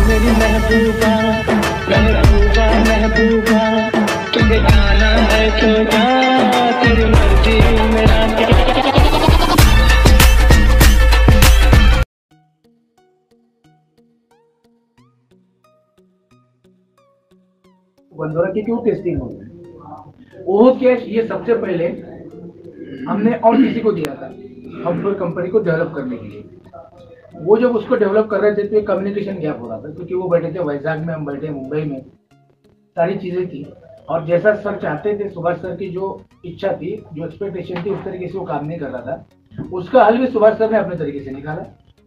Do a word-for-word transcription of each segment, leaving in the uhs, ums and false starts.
मेरी महबूबा महबूबा महबूबा, तुझे जाना है तो जा, तेरी मर्जी मेरा बंदोरा की क्यों टेस्टिंग होती है? ओहो कैश ये सबसे पहले हमने और किसी को दिया था सॉफ्टवेयर कंपनी को डेवलप करने के लिए। वो जब उसको डेवलप कर रहे थे तो एक कम्युनिकेशन गैप हो रहा था, क्योंकि वो बैठे थे वैजाग में, हम बैठे मुंबई में, सारी चीजें थी। और जैसा सर चाहते थे, सुभाष सर की जो इच्छा थी, जो एक्सपेक्टेशन थी, उस तरीके से वो काम नहीं कर रहा था। उसका हल भी सुभाष सर ने अपने तरीके से निकाला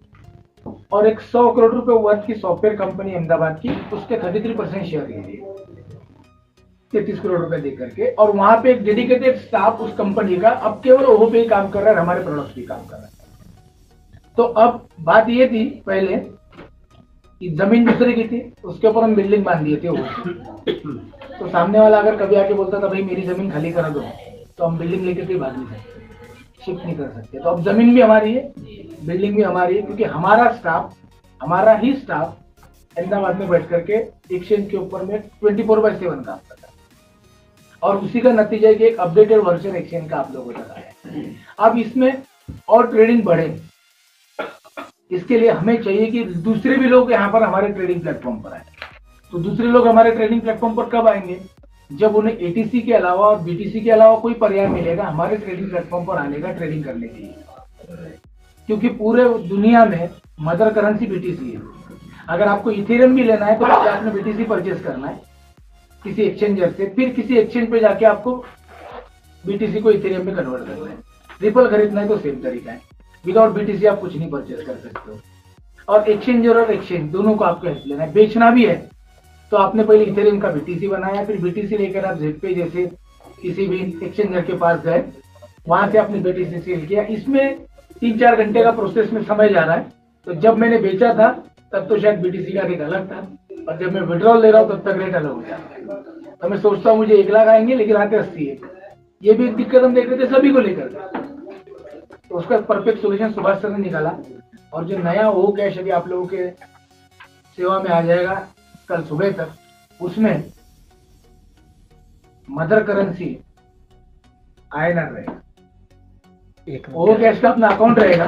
और एक सौ करोड़ रुपए वर्थ की सॉफ्टवेयर कंपनी अहमदाबाद की, उसके थर्टी थ्री परसेंट शेयर ले लिए तैतीस करोड़ रुपए दे करके। और वहां पे एक डेडिकेटेड स्टाफ उस कंपनी का अब केवल ओहो पे ही काम कर रहा है, हमारे प्रोडक्ट्स भी काम कर रहा है। तो अब बात ये थी पहले कि जमीन दूसरे की थी, उसके ऊपर हम बिल्डिंग बांध दिए थे ओहो। तो सामने वाला अगर कभी आके बोलता था भाई मेरी जमीन खाली करा दो, तो हम बिल्डिंग लेकर के भाग नहीं सकते, शिफ्ट नहीं कर सकते। तो अब जमीन भी हमारी है, बिल्डिंग भी हमारी है, क्योंकि हमारा स्टाफ, हमारा ही स्टाफ अहमदाबाद में बैठ करके एक्सचेंज के ऊपर में ट्वेंटी फोर बाई सेवन काम करता है। और उसी का नतीजा है कि एक अपडेटेड वर्जन एक्सचेंज का आप लोगों तक आया। अब इसमें और ट्रेडिंग बढ़े, इसके लिए हमें चाहिए कि दूसरे भी लोग यहाँ पर हमारे ट्रेडिंग प्लेटफॉर्म पर आए। तो दूसरे लोग हमारे ट्रेडिंग प्लेटफॉर्म पर कब आएंगे? जब उन्हें एटीसी के अलावा और बीटीसी के अलावा कोई पर्याय मिलेगा हमारे ट्रेडिंग प्लेटफॉर्म पर आने का, ट्रेडिंग करने के लिए। क्योंकि पूरे दुनिया में मदर करेंसी बीटीसी है। अगर आपको इथेरियम भी लेना है तो आपने बीटीसी परचेस करना है किसी एक्सचेंजर से, फिर किसी एक्सचेंज पे जाके आपको बीटीसी को इथेरियम में कन्वर्ट करना है। रिपल खरीदना है तो सेम तरीका है, विदाउट बीटीसी आप कुछ नहीं परचेस कर सकते हो। और एक्सचेंजर और एक्सचेंज दोनों को आपको हेल्प लेना है। बेचना भी है तो आपने पहले इथेरियम का बीटीसी बनाया, फिर बीटीसी लेकर आप जेडपे जैसे किसी भी एक्सचेंजर के पास गए, वहां से आपने बीटीसी सेल किया। इसमें तीन चार घंटे का प्रोसेस में समय जा रहा है। तो जब मैंने बेचा था तब तो शायद बीटीसी का रेट अलग था, और जब मैं विड्रॉल ले रहा हूँ तब तक रेट अलग हो जाता है। तो मैं सोचता हूँ मुझे एक लाख आएंगे, लेकिन आते अस्सी है। ये भी एक दिक्कत हम देख रहे थे सभी को लेकर। तो उसका परफेक्ट सोल्यूशन सुभाष सर ने निकाला। और जो नया ओहो कैश अभी आप लोगों के सेवा में आ जाएगा कल सुबह तक, उसमें मदर करेंसी आईएनआर रहेगा। ओहो कैश का अपना अकाउंट रहेगा।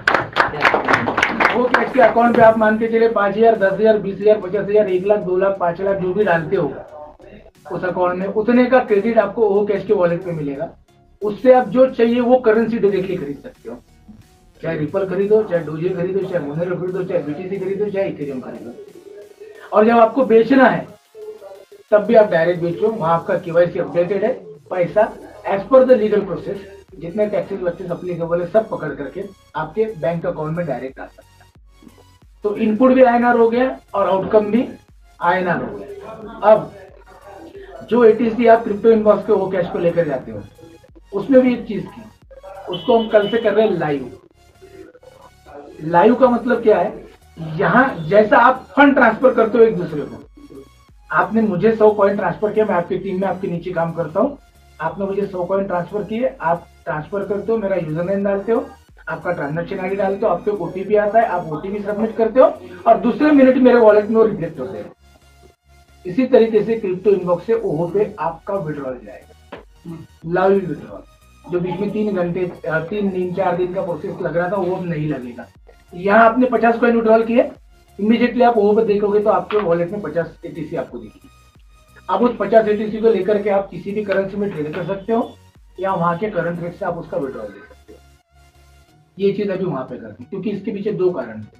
वो कैश के अकाउंट पे आप मान के चले पांच हजार दस हजार बीस हजार पचास हजार एक लाख दो लाख पांच लाख जो भी डालते हो उस अकाउंट में, उतने का क्रेडिट आपको ओहो कैश के वॉलेट पे मिलेगा। उससे आप जो चाहिए वो करेंसी डायरेक्टली खरीद सकते हो। चाहे रिपल खरीदो, चाहे डोजे खरीदो, चाहे मोनेरो खरीदो, चाहे बीटीसी खरीदो, चाहे इथेरियम खरीदो। और जब आपको बेचना है तब भी आप डायरेक्ट बेचो, वहां आपका केवाईसी अपडेटेड है। पैसा as per the legal process, जितने टैक्सेस वैक्सेस अप्लीकेबल है सब पकड़ करके आपके बैंक अकाउंट में डायरेक्ट आ सकता है। तो इनपुट भी आईएनआर हो गया और आउटकम भी आईएनआर हो गया। अब जो एटीसी आप क्रिप्टो इनबॉक्स के ओहो कैश को लेकर जाते हो, उसमें भी एक चीज की, उसको हम कल से कर रहे हैं लाइव। लाइव का मतलब क्या है? यहां जैसा आप फंड ट्रांसफर करते हो एक दूसरे को, आपने मुझे सौ कॉइन ट्रांसफर किया, मैं आपकी टीम में आपके नीचे काम करता हूं, आपने मुझे सौ कॉइन ट्रांसफर किए, आप ट्रांसफर करते हो, मेरा यूजर नेम डालते हो, आपका ट्रांजैक्शन आईडी डालते हो, आपको ओटीपी आता है, आप ओटीपी सबमिट करते हो और दूसरे मिनट मेरे वॉलेट में वो रिफ्लेक्ट होते हैं। इसी तरीके से क्रिप्टो इनबॉक्स से ओहो पे आपका विड्रॉल जाएगा, लाइव विड्रॉल। जो बीच में तीन घंटे तीन दिन चार दिन का प्रोसेस लग रहा था वो नहीं लगेगा। यहाँ आपने पचास कॉइन विड्रॉल किए, इमीडिएटली आप ओहो पे देखोगे तो आपके वॉलेट में पचास एटीसी आपको दिखेगी। अब उस पचास एटीसी को लेकर के आप किसी भी करेंसी में ट्रेड कर सकते हो या वहां के करंट रेट से आप उसका विड्रॉल दे सकते हो। ये चीज अभी वहां पे करती, क्योंकि इसके पीछे दो कारण थे।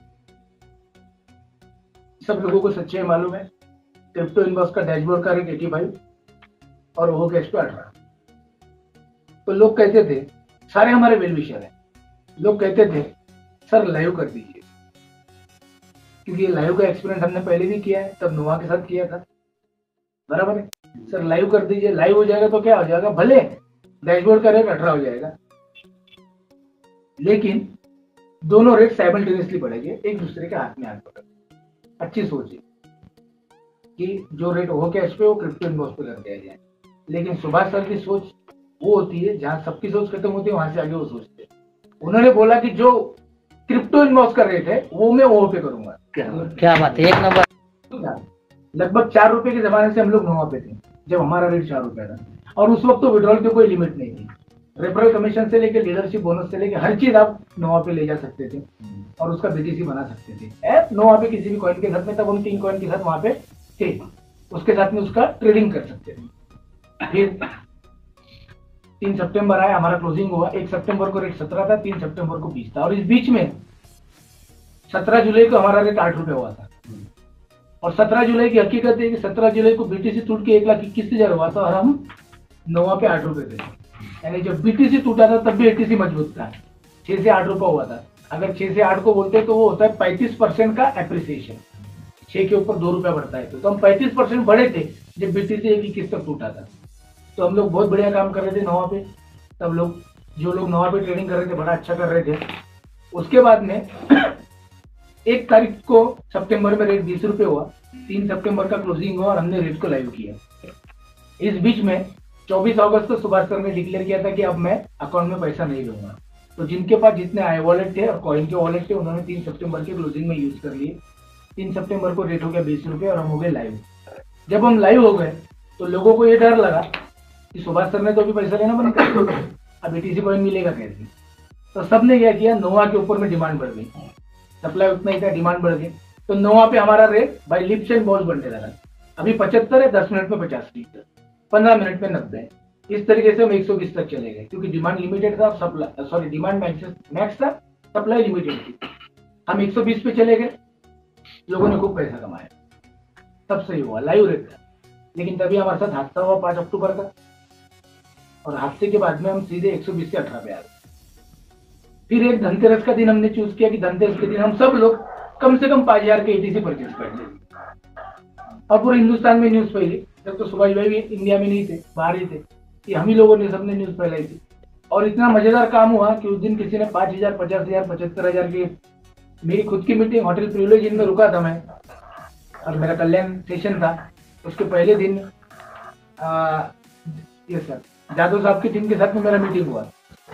सब लोगों को सच्चाई मालूम है, क्रिप्टो इनबॉक्स का डैशबोर्ड का रेट पचासी और ओहो कैश पे अठारह। तो लोग कहते थे, सारे हमारे वेल विशर हैं, लोग कहते थे सर लाइव कर दीजिए, क्योंकि लाइव का एक्सपीरियंस हमने पहले भी किया है, तब नोवा के साथ किया था, बराबर है। सर लाइव कर दीजिए, लाइव हो जाएगा तो क्या हो जाएगा, भले डैशबोर्ड का रेट अठारह हो जाएगा, लेकिन दोनों रेट साइमल्टेनियसली बढ़ेंगे, एक दूसरे के हाथ में हाथ पकड़। अच्छी सोच है कि जो रेट ओहो कैश पे वो क्रिप्टो इनबॉक्स पे कर दिया जाए, लेकिन सुभाष सर की सोच वो होती है जहां सबकी सोच खत्म होती है वहां से आगे वो सोचते हैं। उन्होंने बोला कि जो क्रिप्टो इनबॉक्स का रेट है वो मैं ओहो पे करूंगा। क्या बात है, एक नंबर। लगभग चार रुपए के जमाने से हम लोग नोवा पे थे जब हमारा रेट चार रुपया था, और उस वक्त तो विड्रॉल की कोई लिमिट नहीं थी। रेफरल कमीशन से लेकर लीडरशिप बोनस से लेकर हर चीज आप नोवा पे ले जा सकते थे और उसका बीटीसी बना सकते थे। ऐप नोवा पे किसी भी कॉइन के साथ में, तब हम तीन कॉइन के साथ वहां पे थे, उसके साथ में उसका ट्रेडिंग कर सकते थे। फिर तीन सितंबर आया, हमारा क्लोजिंग हुआ, एक सितंबर को रेट सत्रह था, तीन सितंबर को बीस था, और इस बीच में सत्रह जुलाई को हमारा रेट आठ रुपए हुआ था। और सत्रह जुलाई की हकीकत है कि सत्रह जुलाई को बीटीसी टूट के एक लाख इक्कीस हजार हुआ था और हम नोवा पे आठ रुपए थे। यानी जब बीटीसी टूटा था तब भी एटीसी मजबूत था, छह से आठ रुपए हुआ था। अगर छह से आठ को बोलते हैं तो वो होता है पैंतीस परसेंट का एप्रिसिएशन, छह के ऊपर दो रुपया बढ़ता है। तो हम पैंतीस परसेंट बढ़े थे जब बीटीसी एक इक्कीस तक टूटा था। तो हम लोग बहुत बढ़िया काम कर रहे थे नोवा पे, तब लोग जो लोग नोवा पे ट्रेडिंग कर रहे थे बड़ा अच्छा कर रहे थे। उसके बाद में एक तारीख को सितंबर में रेट बीस रुपए हुआ, तीन सितंबर का क्लोजिंग हुआ और हमने रेट को लाइव किया। इस बीच में चौबीस अगस्त को सुभाष सर ने डिक्लेयर किया था कि अब मैं अकाउंट में पैसा नहीं लूंगा। तो जिनके पास जितने आई वॉलेट थे और कॉइन के वॉलेट थे उन्होंने तीन सितंबर के क्लोजिंग में यूज कर लिए। तीन सितंबर को रेट हो गया बीस रुपए और हम हो गए लाइव। जब हम लाइव हो गए तो लोगों को ये डर लगा कि सुभाष सर ने तो अभी पैसा लेना बंद कर दिया, अब एटीसी कॉइन मिलेगा कैसे। तो सबने क्या किया, नोवा के ऊपर में डिमांड बढ़ गई, सप्लाई उतना ही था, डिमांड बढ़ गई। तो नोवा पे हमारा rate by leaps and bounds बनने लगा। अभी पचहत्तर है, दस मिनट में पचास लीटर, पंद्रह मिनट में नब्बे, इस तरीके से हम एक सौ बीस तक चले गए, क्योंकि डिमांड लिमिटेड था, सप्लाई सॉरी डिमांड मैक्स था, सप्लाई लिमिटेड थी। हम एक सौ बीस पे चले गए, लोगों ने खूब पैसा कमाया, तब सही हुआ, लाइव रेट था। लेकिन तभी हमारे साथ हादसा हुआ पांच अक्टूबर का, और हादसे के बाद में हम सीधे एक सौ बीस से अठारह पे आ गए। फिर एक धनतेरस का दिन हमने चूज किया कि धनतेरस के दिन हम सब लोग कम से कम पांच हजार के एटीसी परचेज कर लें। और पूरे हिंदुस्तान में न्यूज फैली, जब तो सुभाष भाई भी इंडिया में नहीं थे, बाहर ही थे, कि हम ही लोगों ने सबने न्यूज फैलाई थी। और इतना मजेदार काम हुआ कि उस दिन किसी ने पांच हजार पचास हजार पचहत्तर हजार के, मेरी खुद की मीटिंग होटल प्रिविलेज में रुका था मैं, और मेरा कल्याण सेशन था। उसके पहले दिन ये सर जादव साहब की टीम के साथ में मेरा मीटिंग हुआ,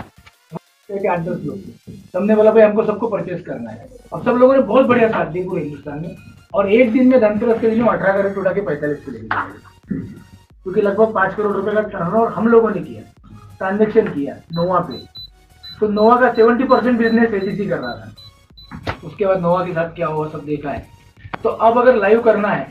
आठ दस लोग, सबने बोला भाई हमको सबको परचेस करना है, और सब लोगों ने बहुत बढ़िया साथ दिया पूरे हिंदुस्तान में। और एक दिन में धनतेरस के दिन अठारह करोड़ उठा के पैंतालीस पे लेके गए, क्योंकि लगभग पांच करोड़ रुपए का टर्नओवर हम लोगों ने किया, ट्रांजेक्शन किया नोवा पे। तो नोवा का सेवेंटी परसेंट बिजनेस एटीसी कर रहा था। उसके बाद नोवा के साथ क्या हुआ सब देखा है। तो अब अगर लाइव करना है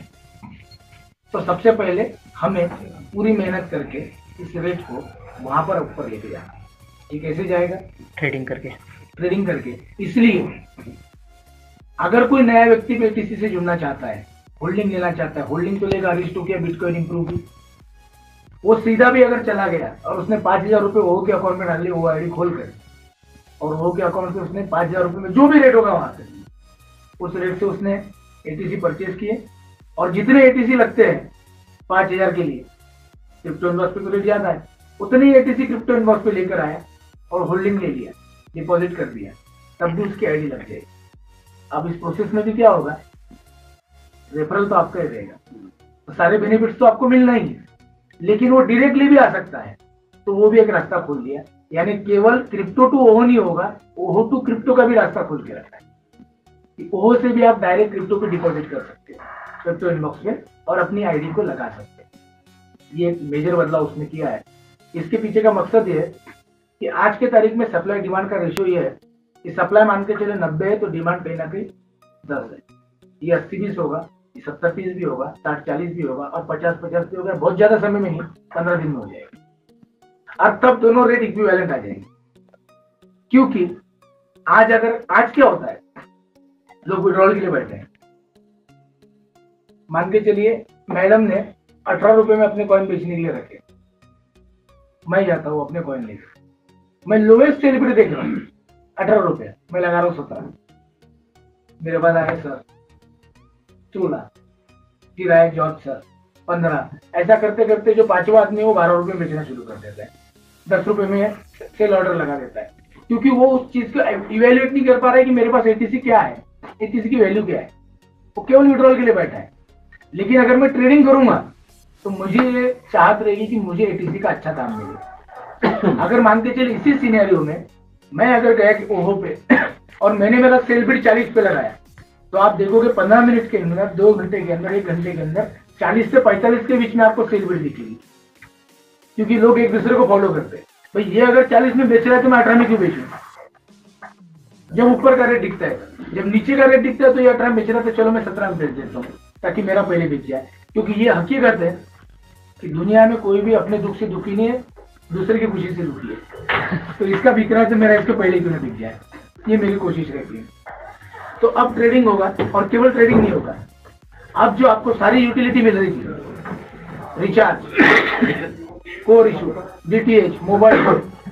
तो सबसे पहले हमें पूरी मेहनत करके इस रेट को वहां पर ऊपर लेके जाना। ये कैसे जाएगा? ट्रेडिंग करके ट्रेडिंग करके। इसलिए अगर कोई नया व्यक्ति एटीसी से जुड़ना चाहता है, होल्डिंग लेना चाहता है, होल्डिंग तो लेगा, अरिस्टो किया, बिटकॉइन इंप्रूव की, वो सीधा भी अगर चला गया और उसने पांच हजार रुपये वो के अकाउंट में डाल लिया, वो आईडी खोल कर, और वो के अकाउंट से उसने पांच हजार रुपये में जो भी रेट होगा वहां से, उस रेट से उसने एटीसी परचेज किए। और जितने एटीसी लगते हैं पांच हजार के लिए, क्रिप्टो इनबॉक्स पे तो रेट ज्यादा है, उतने ही एटीसी क्रिप्टो इनबॉक्स पे लेकर आया और होल्डिंग ले लिया, डिपॉजिट कर दिया, तब भी उसकी आईडी लग जाएगी। अब इस प्रोसेस में भी क्या होगा, रेफरल तो आपका ही रहेगा, तो सारे बेनिफिट्स तो आपको मिलना ही है, लेकिन वो डायरेक्टली भी आ सकता है, तो वो भी एक रास्ता खोल दिया। यानी केवल क्रिप्टो टू ओहो नहीं होगा, ओहो टू क्रिप्टो का भी रास्ता खोल के रखा है कि ओहो से भी आप डायरेक्ट क्रिप्टो पे डिपॉजिट कर सकते हैं क्रिप्टो इनबॉक्स में और अपनी आईडी को लगा सकते हैं। ये एक मेजर बदलाव उसने किया है। इसके पीछे का मकसद ये है कि आज के तारीख में सप्लाई डिमांड का रेशियो ये है कि सप्लाई मान के चले नब्बे है तो डिमांड कहीं ना कहीं दस है। ये अस्सी बीस होगा, ये सत्तर तीस भी होगा, साठ चालीस भी होगा और पचास पचास भी होगा। बहुत ज्यादा समय में नहीं, पंद्रह दिन में हो जाएगा। अब तब दोनों रेट इक्विवेलेंट आ जाएंगे, क्योंकि आज अगर आज क्या होता है, लोग विड्रॉल के लिए बैठे हैं, मान के चलिए मैडम ने अठारह रुपए में अपने कॉइन बेचने के लिए रखे, मैं जाता हूँ अपने कॉइन लेकर, मैं लोएस्ट सेल पे देख रहा हूँ अठारह रुपए, मैं लगा रहा हूँ सत्रह, मेरे बाद आए सर चूल्हा, फिर आए जॉर्ज सर पंद्रह, ऐसा करते करते जो पांचवा आदमी वो बारह रुपए बेचना शुरू कर देता है, दस रुपए में सेल ऑर्डर लगा देता है, क्योंकि वो उस चीज को इवेल्युएट नहीं कर पा रहा है कि मेरे पास एटीसी क्या है, एटीसी की वैल्यू क्या है, वो केवल विड्रॉल के लिए बैठा है। लेकिन अगर मैं ट्रेडिंग करूंगा तो मुझे ये चाहत रहेगी कि मुझे एटीसी का अच्छा दाम मिले। अगर मानते चले इसी सिनेरियो में मैं अगर गया कि ओहो पे और मैंने मेरा सेल बिड चालीस पे लगाया तो आप देखोगे पंद्रह मिनट के अंदर, दो घंटे के अंदर, एक घंटे के अंदर चालीस से पैंतालीस के बीच में आपको सेल बिल दिखेगी, क्योंकि लोग एक दूसरे को फॉलो करते हैं। भाई ये अगर चालीस में बेच रहा है तो मैं अठारह में क्यों बेचूं? जब ऊपर का रेट दिखता है, जब नीचे का रेट दिखता है तो ये अठारह में बेच रहा है तो चलो मैं सत्रह में बेच देता हूँ ताकि मेरा पहले बिक जाए। क्योंकि ये हकीकत है कि दुनिया में कोई भी अपने दुख से दुखी नहीं है, दूसरे की खुशी से दुखी है। तो इसका बिक रहा है तो मेरा इसके पहले क्यों ना बिक जाए, ये मेरी कोशिश रहती है। तो अब ट्रेडिंग होगा, और केवल ट्रेडिंग नहीं होगा, अब जो आपको सारी यूटिलिटी मिल रही थी, recharge, core issue, DTH, mobile,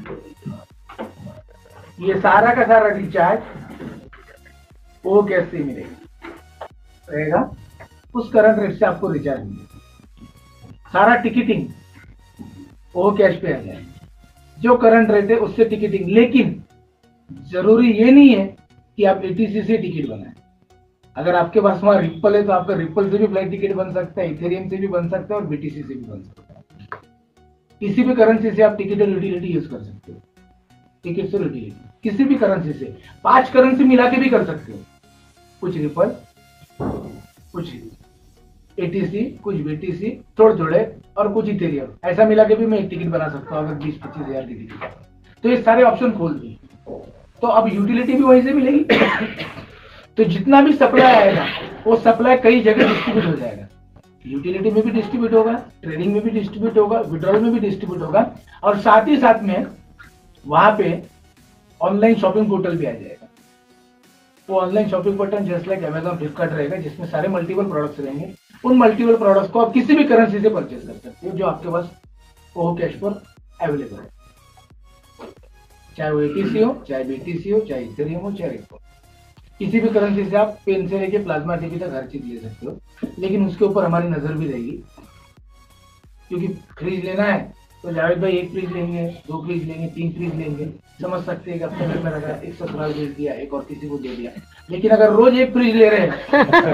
ये सारा का सारा रिचार्ज वो कैसे मिलेगा रहेगा, उस करंट रेट से आपको रिचार्ज मिलेगा। सारा टिकटिंग वो कैश पे आ जाए, जो करंट रेट है उससे टिकटिंग। लेकिन जरूरी ये नहीं है कि आप एटीसी से टिकट बनाए। अगर आपके पास वहां रिप्पल है तो आपका रिप्पल से भी फ्लाइट टिकट बन सकता है, इथेरियम से भी बन सकता है और बीटीसी से भी बन सकता है। किसी भी करेंसी से आप टिकट और यूटिलिटी यूज कर सकते हो, टिकट और यूटिलिटी किसी भी करेंसी से, पांच करेंसी मिला के भी कर सकते हो, कुछ रिप्पल, कुछ एटीसी, कुछ बीटीसी, थोड़े थोड़े और कुछ इथेरियम, ऐसा मिला के भी मैं एक टिकट बना सकता हूँ अगर बीस पच्चीस हजार की टिकट। तो ये सारे ऑप्शन खोल दिए, तो अब यूटिलिटी भी वहीं से मिलेगी। तो जितना भी सप्लाई आएगा वो सप्लाई कई जगह डिस्ट्रीब्यूट हो जाएगा, यूटिलिटी में भी डिस्ट्रीब्यूट होगा, ट्रेडिंग में भी डिस्ट्रीब्यूट होगा, विड्रॉल में भी डिस्ट्रीब्यूट होगा, और साथ ही साथ में वहां पे ऑनलाइन शॉपिंग पोर्टल भी आ जाएगा। वो online shopping portal just like Amazon, Flipkart रहेगा, जिसमें सारे मल्टीपल प्रोडक्ट्स रहेंगे। उन मल्टीपल प्रोडक्ट्स को आप किसी भी करेंसी से परचेज कर सकते हो जो आपके पास वो कैश पर अवेलेबल है, चाहे वो एटीसी हो, चाहे बीटीसी हो, चाहे इथेरियम हो, चाहे रिप्पल। किसी भी करेंसी से आप पेन से लेके प्लाज्मा टीवी तक हर चीज ले सकते हो, लेकिन उसके ऊपर हमारी नजर भी रहेगी। क्योंकि फ्रिज लेना है तो जावेद भाई एक फ्रिज लेंगे, दो फ्रिज लेंगे, तीन फ्रिज लेंगे, समझ सकते हैं कि अपने घर में रखा, एक ससुराल भेज दिया, एक और किसी को दे दिया। लेकिन अगर रोज एक फ्रिज ले रहे हैं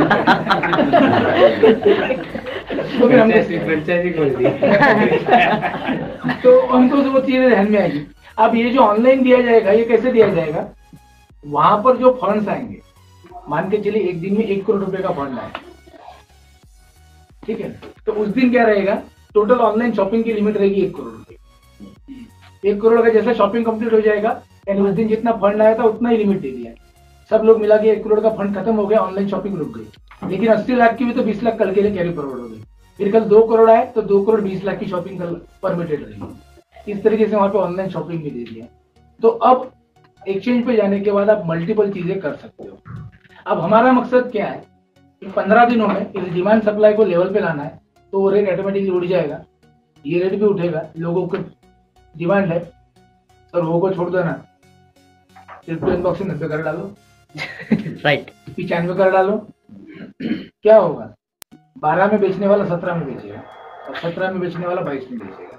तो फिर हमने फ्रेंचाइजी खोल दी। तो हमको वो चीजें ध्यान में आएगी। अब ये जो ऑनलाइन दिया जाएगा, ये कैसे दिया जाएगा, वहां पर जो फंड्स आएंगे, मान के चलिए एक दिन में एक करोड़ रुपए का फंड आए, ठीक है, तो उस दिन क्या रहेगा, टोटल ऑनलाइन शॉपिंग की लिमिट रहेगी एक करोड़ रुपए। एक करोड़ का जैसा शॉपिंग कंप्लीट हो जाएगा, यानी उस दिन जितना फंड आया था उतना ही लिमिट दे दिया, सब लोग मिला के एक करोड़ का फंड खत्म हो गया, ऑनलाइन शॉपिंग रुक गई। लेकिन अस्सी लाख की भी तो बीस लाख कल के लिए कैरी फॉरवर्ड हो गई, फिर कल दो करोड़ आए तो दो करोड़ बीस लाख की शॉपिंग कल परमिटेड रहेगी। इस तरीके से वहां पे ऑनलाइन शॉपिंग भी दे दिया। तो अब एक्सचेंज पे जाने के बाद आप मल्टीपल चीजें कर सकते हो। अब हमारा मकसद क्या है कि पंद्रह दिनों में इस डिमांड सप्लाई को लेवल पे लाना है, तो वो रेट ऑटोमेटिकली उड़ जाएगा, ये रेट भी उठेगा, लोगों को डिमांड है सर वो को छोड़ देना, क्रिप्टो इनबॉक्स में नब्बे कर डालो, राइट, पिचानवे कर डालो, क्या होगा, बारह में बेचने वाला सत्रह में बेचेगा और सत्रह में बेचने वाला बाईस में बेचेगा।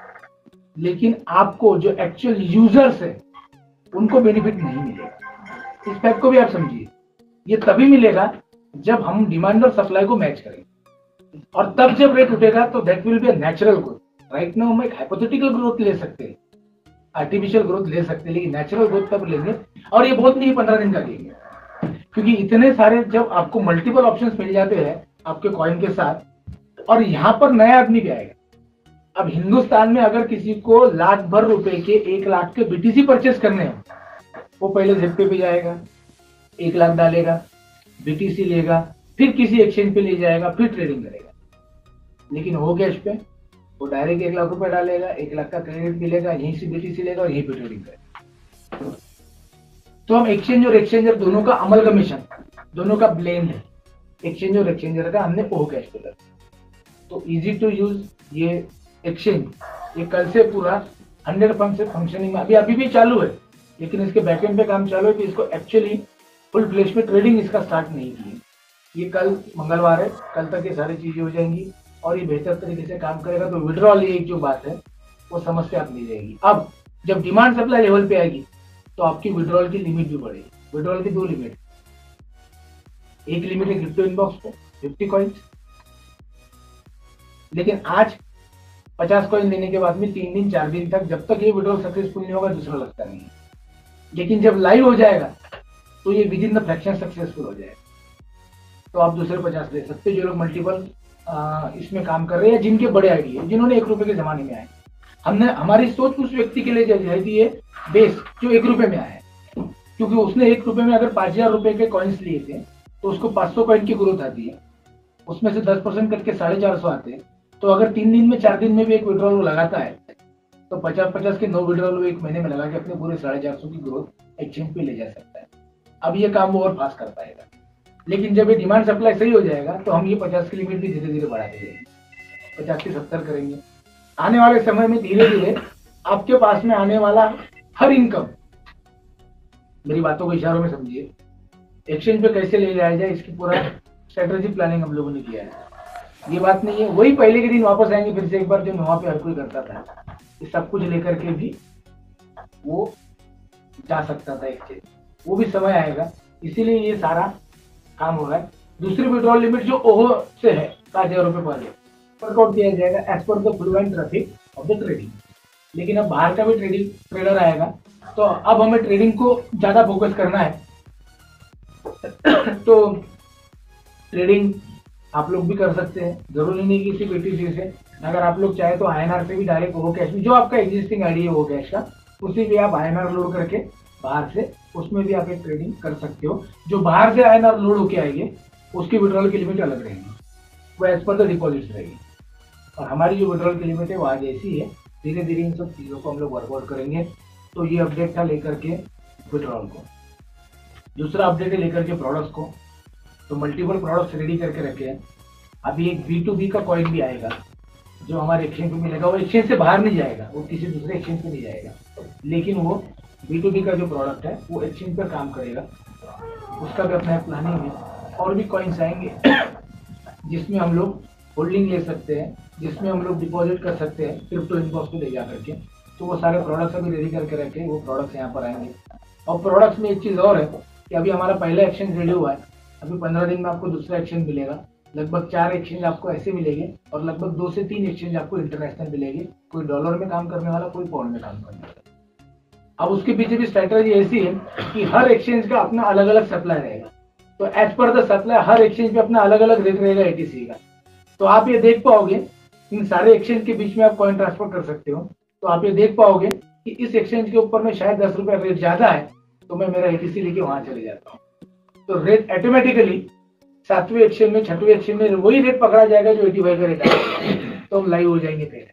लेकिन आपको जो एक्चुअल यूजर्स है उनको बेनिफिट नहीं मिलेगा। इस फैक्ट को भी आप समझिए, ये तभी मिलेगा जब हम डिमांड और सप्लाई को मैच करेंगे, और तब जब रेट उठेगा तो that will be a natural growth. Right now हम एक हाइपोथेटिकल ग्रोथ ले सकते हैं, आर्टिफिशियल ग्रोथ ले सकते हैं, लेकिन नेचुरल ग्रोथ तब लेंगे। और ये बहुत नहीं पंद्रह दिन का लेंगे, क्योंकि इतने सारे जब आपको मल्टीपल ऑप्शंस मिल जाते हैं आपके कॉइन के साथ, और यहाँ पर नया आदमी भी आएगा। अब हिंदुस्तान में अगर किसी को लाख भर रुपए के एक लाख के बीटीसी परचेस करने हो, वो पहले ज़ेप्टो पे जाएगा, एक लाख डालेगा, बीटीसी लेगा, फिर किसी एक्सचेंज पे ले जाएगा, फिर ट्रेडिंग करेगा। लेकिन हो कैश पे वो डायरेक्ट एक लाख रुपए डालेगा, एक लाख का क्रेडिट मिलेगा, यहीं से बीटीसी लेगा और यहीं पे ट्रेडिंग करेगा। तो हम एक्सचेंज और एक्सचेंजर दोनों का अमलगमेशन, दोनों का ब्लेंड है, एक्सचेंज और एक्सचेंजर का हमने ओ कैश पे कर। तो इजी टू यूज ये एक्सचेंज, ये कल से पूरा हंड्रेड परसेंट फंक्शनिंग में, अभी अभी भी चालू है, लेकिन इसके बैकएंड पे काम चालू है कि इसको एक्चुअली फुल फ्लेश में ट्रेडिंग इसका स्टार्ट नहीं की है। ये कल मंगलवार है, कल तक ये सारी चीजें हो जाएंगी और ये बेहतर तरीके से काम करेगा। तो विड्रॉल ये एक जो बात है वो समस्या आप नहीं रहेगी। अब जब डिमांड सप्लाई लेवल पे आएगी तो आपकी विड्रॉल की लिमिट भी बढ़ेगी। विड्रॉल की दो लिमिट, एक लिमिट है क्रिप्टो इनबॉक्स पे फिफ्टी कॉइन्स, लेकिन आज पचास कॉइन लेने के बाद में तीन दिन चार दिन तक जब तक ये विड्रॉल सक्सेसफुल नहीं होगा दूसरा लगता नहीं है। लेकिन जब लाइव हो जाएगा तो ये within the fraction successful हो जाएगा। तो आप दूसरे पचास ले सकते हो जो लोग मल्टीपल इसमें काम कर रहे हैं, जिनके बड़े आइडिया है, जिन्होंने एक रुपए के जमाने में आए। हमने हमारी सोच उस व्यक्ति के लिए रहती है बेस जो एक रुपए में आया है, क्योंकि उसने एक रुपए में अगर पांच हजार रुपए के कॉइन्स लिए थे तो उसको पांच सौ कॉइन की ग्रोथ आती है, उसमें से दस परसेंट करके साढ़े चार सौ आते हैं। तो अगर तीन दिन में चार दिन में भी एक विड्रॉल वो लगाता है तो पचास पचास के नौ विड्रॉल वो एक महीने में लगा के अपने पूरे साढ़े चार सौ की ग्रोथ एक्सचेंज पे ले जा सकता है। अब ये काम वो और फास्ट कर पाएगा, लेकिन जब ये डिमांड सप्लाई सही हो जाएगा तो हम ये पचास की लिमिट भी धीरे धीरे बढ़ाते जाएंगे, पचास की सत्तर करेंगे। आने वाले समय में धीरे धीरे आपके पास में आने वाला हर इनकम, मेरी बातों को इशारों में समझिए, एक्सचेंज पे कैसे ले जाया जाए इसकी पूरा स्ट्रेटेजी प्लानिंग हम लोगों ने किया है। ये बात नहीं है वही पहले के दिन वापस आएंगे फिर से एक बार जो वहां पे हर कोई करता था, ये सब कुछ लेकर के भी वो जा सकता था एक्सचेंज, वो भी समय आएगा। इसीलिए ये सारा काम हो रहा है। दूसरी विड्रॉल लिमिट जो ओहो से है सात हजार रुपए पर डे वर्कआउट किया जाएगा as per the flow and traffic of the trading. लेकिन अब बाहर का भी ट्रेडिंग ट्रेडर आएगा तो अब हमें ट्रेडिंग को ज्यादा फोकस करना है तो ट्रेडिंग आप लोग भी कर सकते हैं, जरूरी नहीं कि सिर्फ एटीसी से। अगर आप लोग चाहे तो आईएनआर से भी डायरेक्ट वो कैश भी जो आपका एग्जिस्टिंग आईडी है वो कैश का उसी भी आप आईएनआर लोड करके बाहर से उसमें भी आप एक ट्रेडिंग कर सकते हो। जो बाहर से आईएनआर लोड होके आएंगे उसकी विड्रॉल की लिमिट अलग रहेगी, वो एज पर द डिपॉजिट रहेगी। और हमारी जो विड्रॉल की लिमिट है वो आज ऐसी है। धीरे धीरे इन सब चीज़ों को हम लोग वर्कआउट करेंगे। तो ये अपडेट था लेकर के विड्रॉल को। दूसरा अपडेट है लेकर के प्रोडक्ट्स को। तो मल्टीपल प्रोडक्ट्स रेडी करके रखे हैं। अभी एक बी टू बी का कॉइन भी आएगा जो हमारे एक्सचेंज पे मिलेगा। वो एक्सचेंज से बाहर नहीं जाएगा, वो किसी दूसरे एक्सचेंज पे नहीं जाएगा, लेकिन वो बी टू बी का जो प्रोडक्ट है वो एक्सचेंज पर काम करेगा। उसका भी अपना प्लानिंग है। और भी कॉइन्स आएंगे जिसमें हम लोग होल्डिंग ले सकते हैं, जिसमें हम लोग डिपॉजिट कर सकते हैं क्रिप्टो इनबॉक्स पे ले जा करके। तो वो सारे प्रोडक्ट्स अभी रेडी करके रखे, वो प्रोडक्ट्स यहाँ पर आएंगे। और प्रोडक्ट्स में एक चीज़ और है कि अभी हमारा पहला एक्सचेंज रेडी हुआ है, अभी पंद्रह दिन में आपको दूसरा एक्सचेंज मिलेगा। लगभग चार एक्सचेंज आपको ऐसे मिलेंगे और लगभग दो से तीन एक्सचेंज आपको इंटरनेशनल मिलेंगे, कोई डॉलर में काम करने वाला, कोई पाउंड में काम करने वाला। अब उसके पीछे भी स्ट्रेटजी ऐसी है कि हर एक्सचेंज का अपना अलग अलग सप्लाई रहेगा। तो as per the supply her exchange पे अपना अलग अलग रेट रहेगा एटीसी का। तो आप ये देख पाओगे इन सारे एक्सचेंज के बीच में आप कॉइन ट्रांसफर कर सकते हो। तो आप ये देख पाओगे कि इस एक्सचेंज के ऊपर में शायद दस रुपया रेट ज्यादा है तो मैं मेरा एटीसी लेके वहां चले जाता हूँ। तो रेट ऑटोमेटिकली सातवें एक्सचेंज में छठवें एक्सचेंज में वही रेट पकड़ा जाएगा जो एटी फाइव का रेट आएगा। तो हम लाइव हो जाएंगे फिर।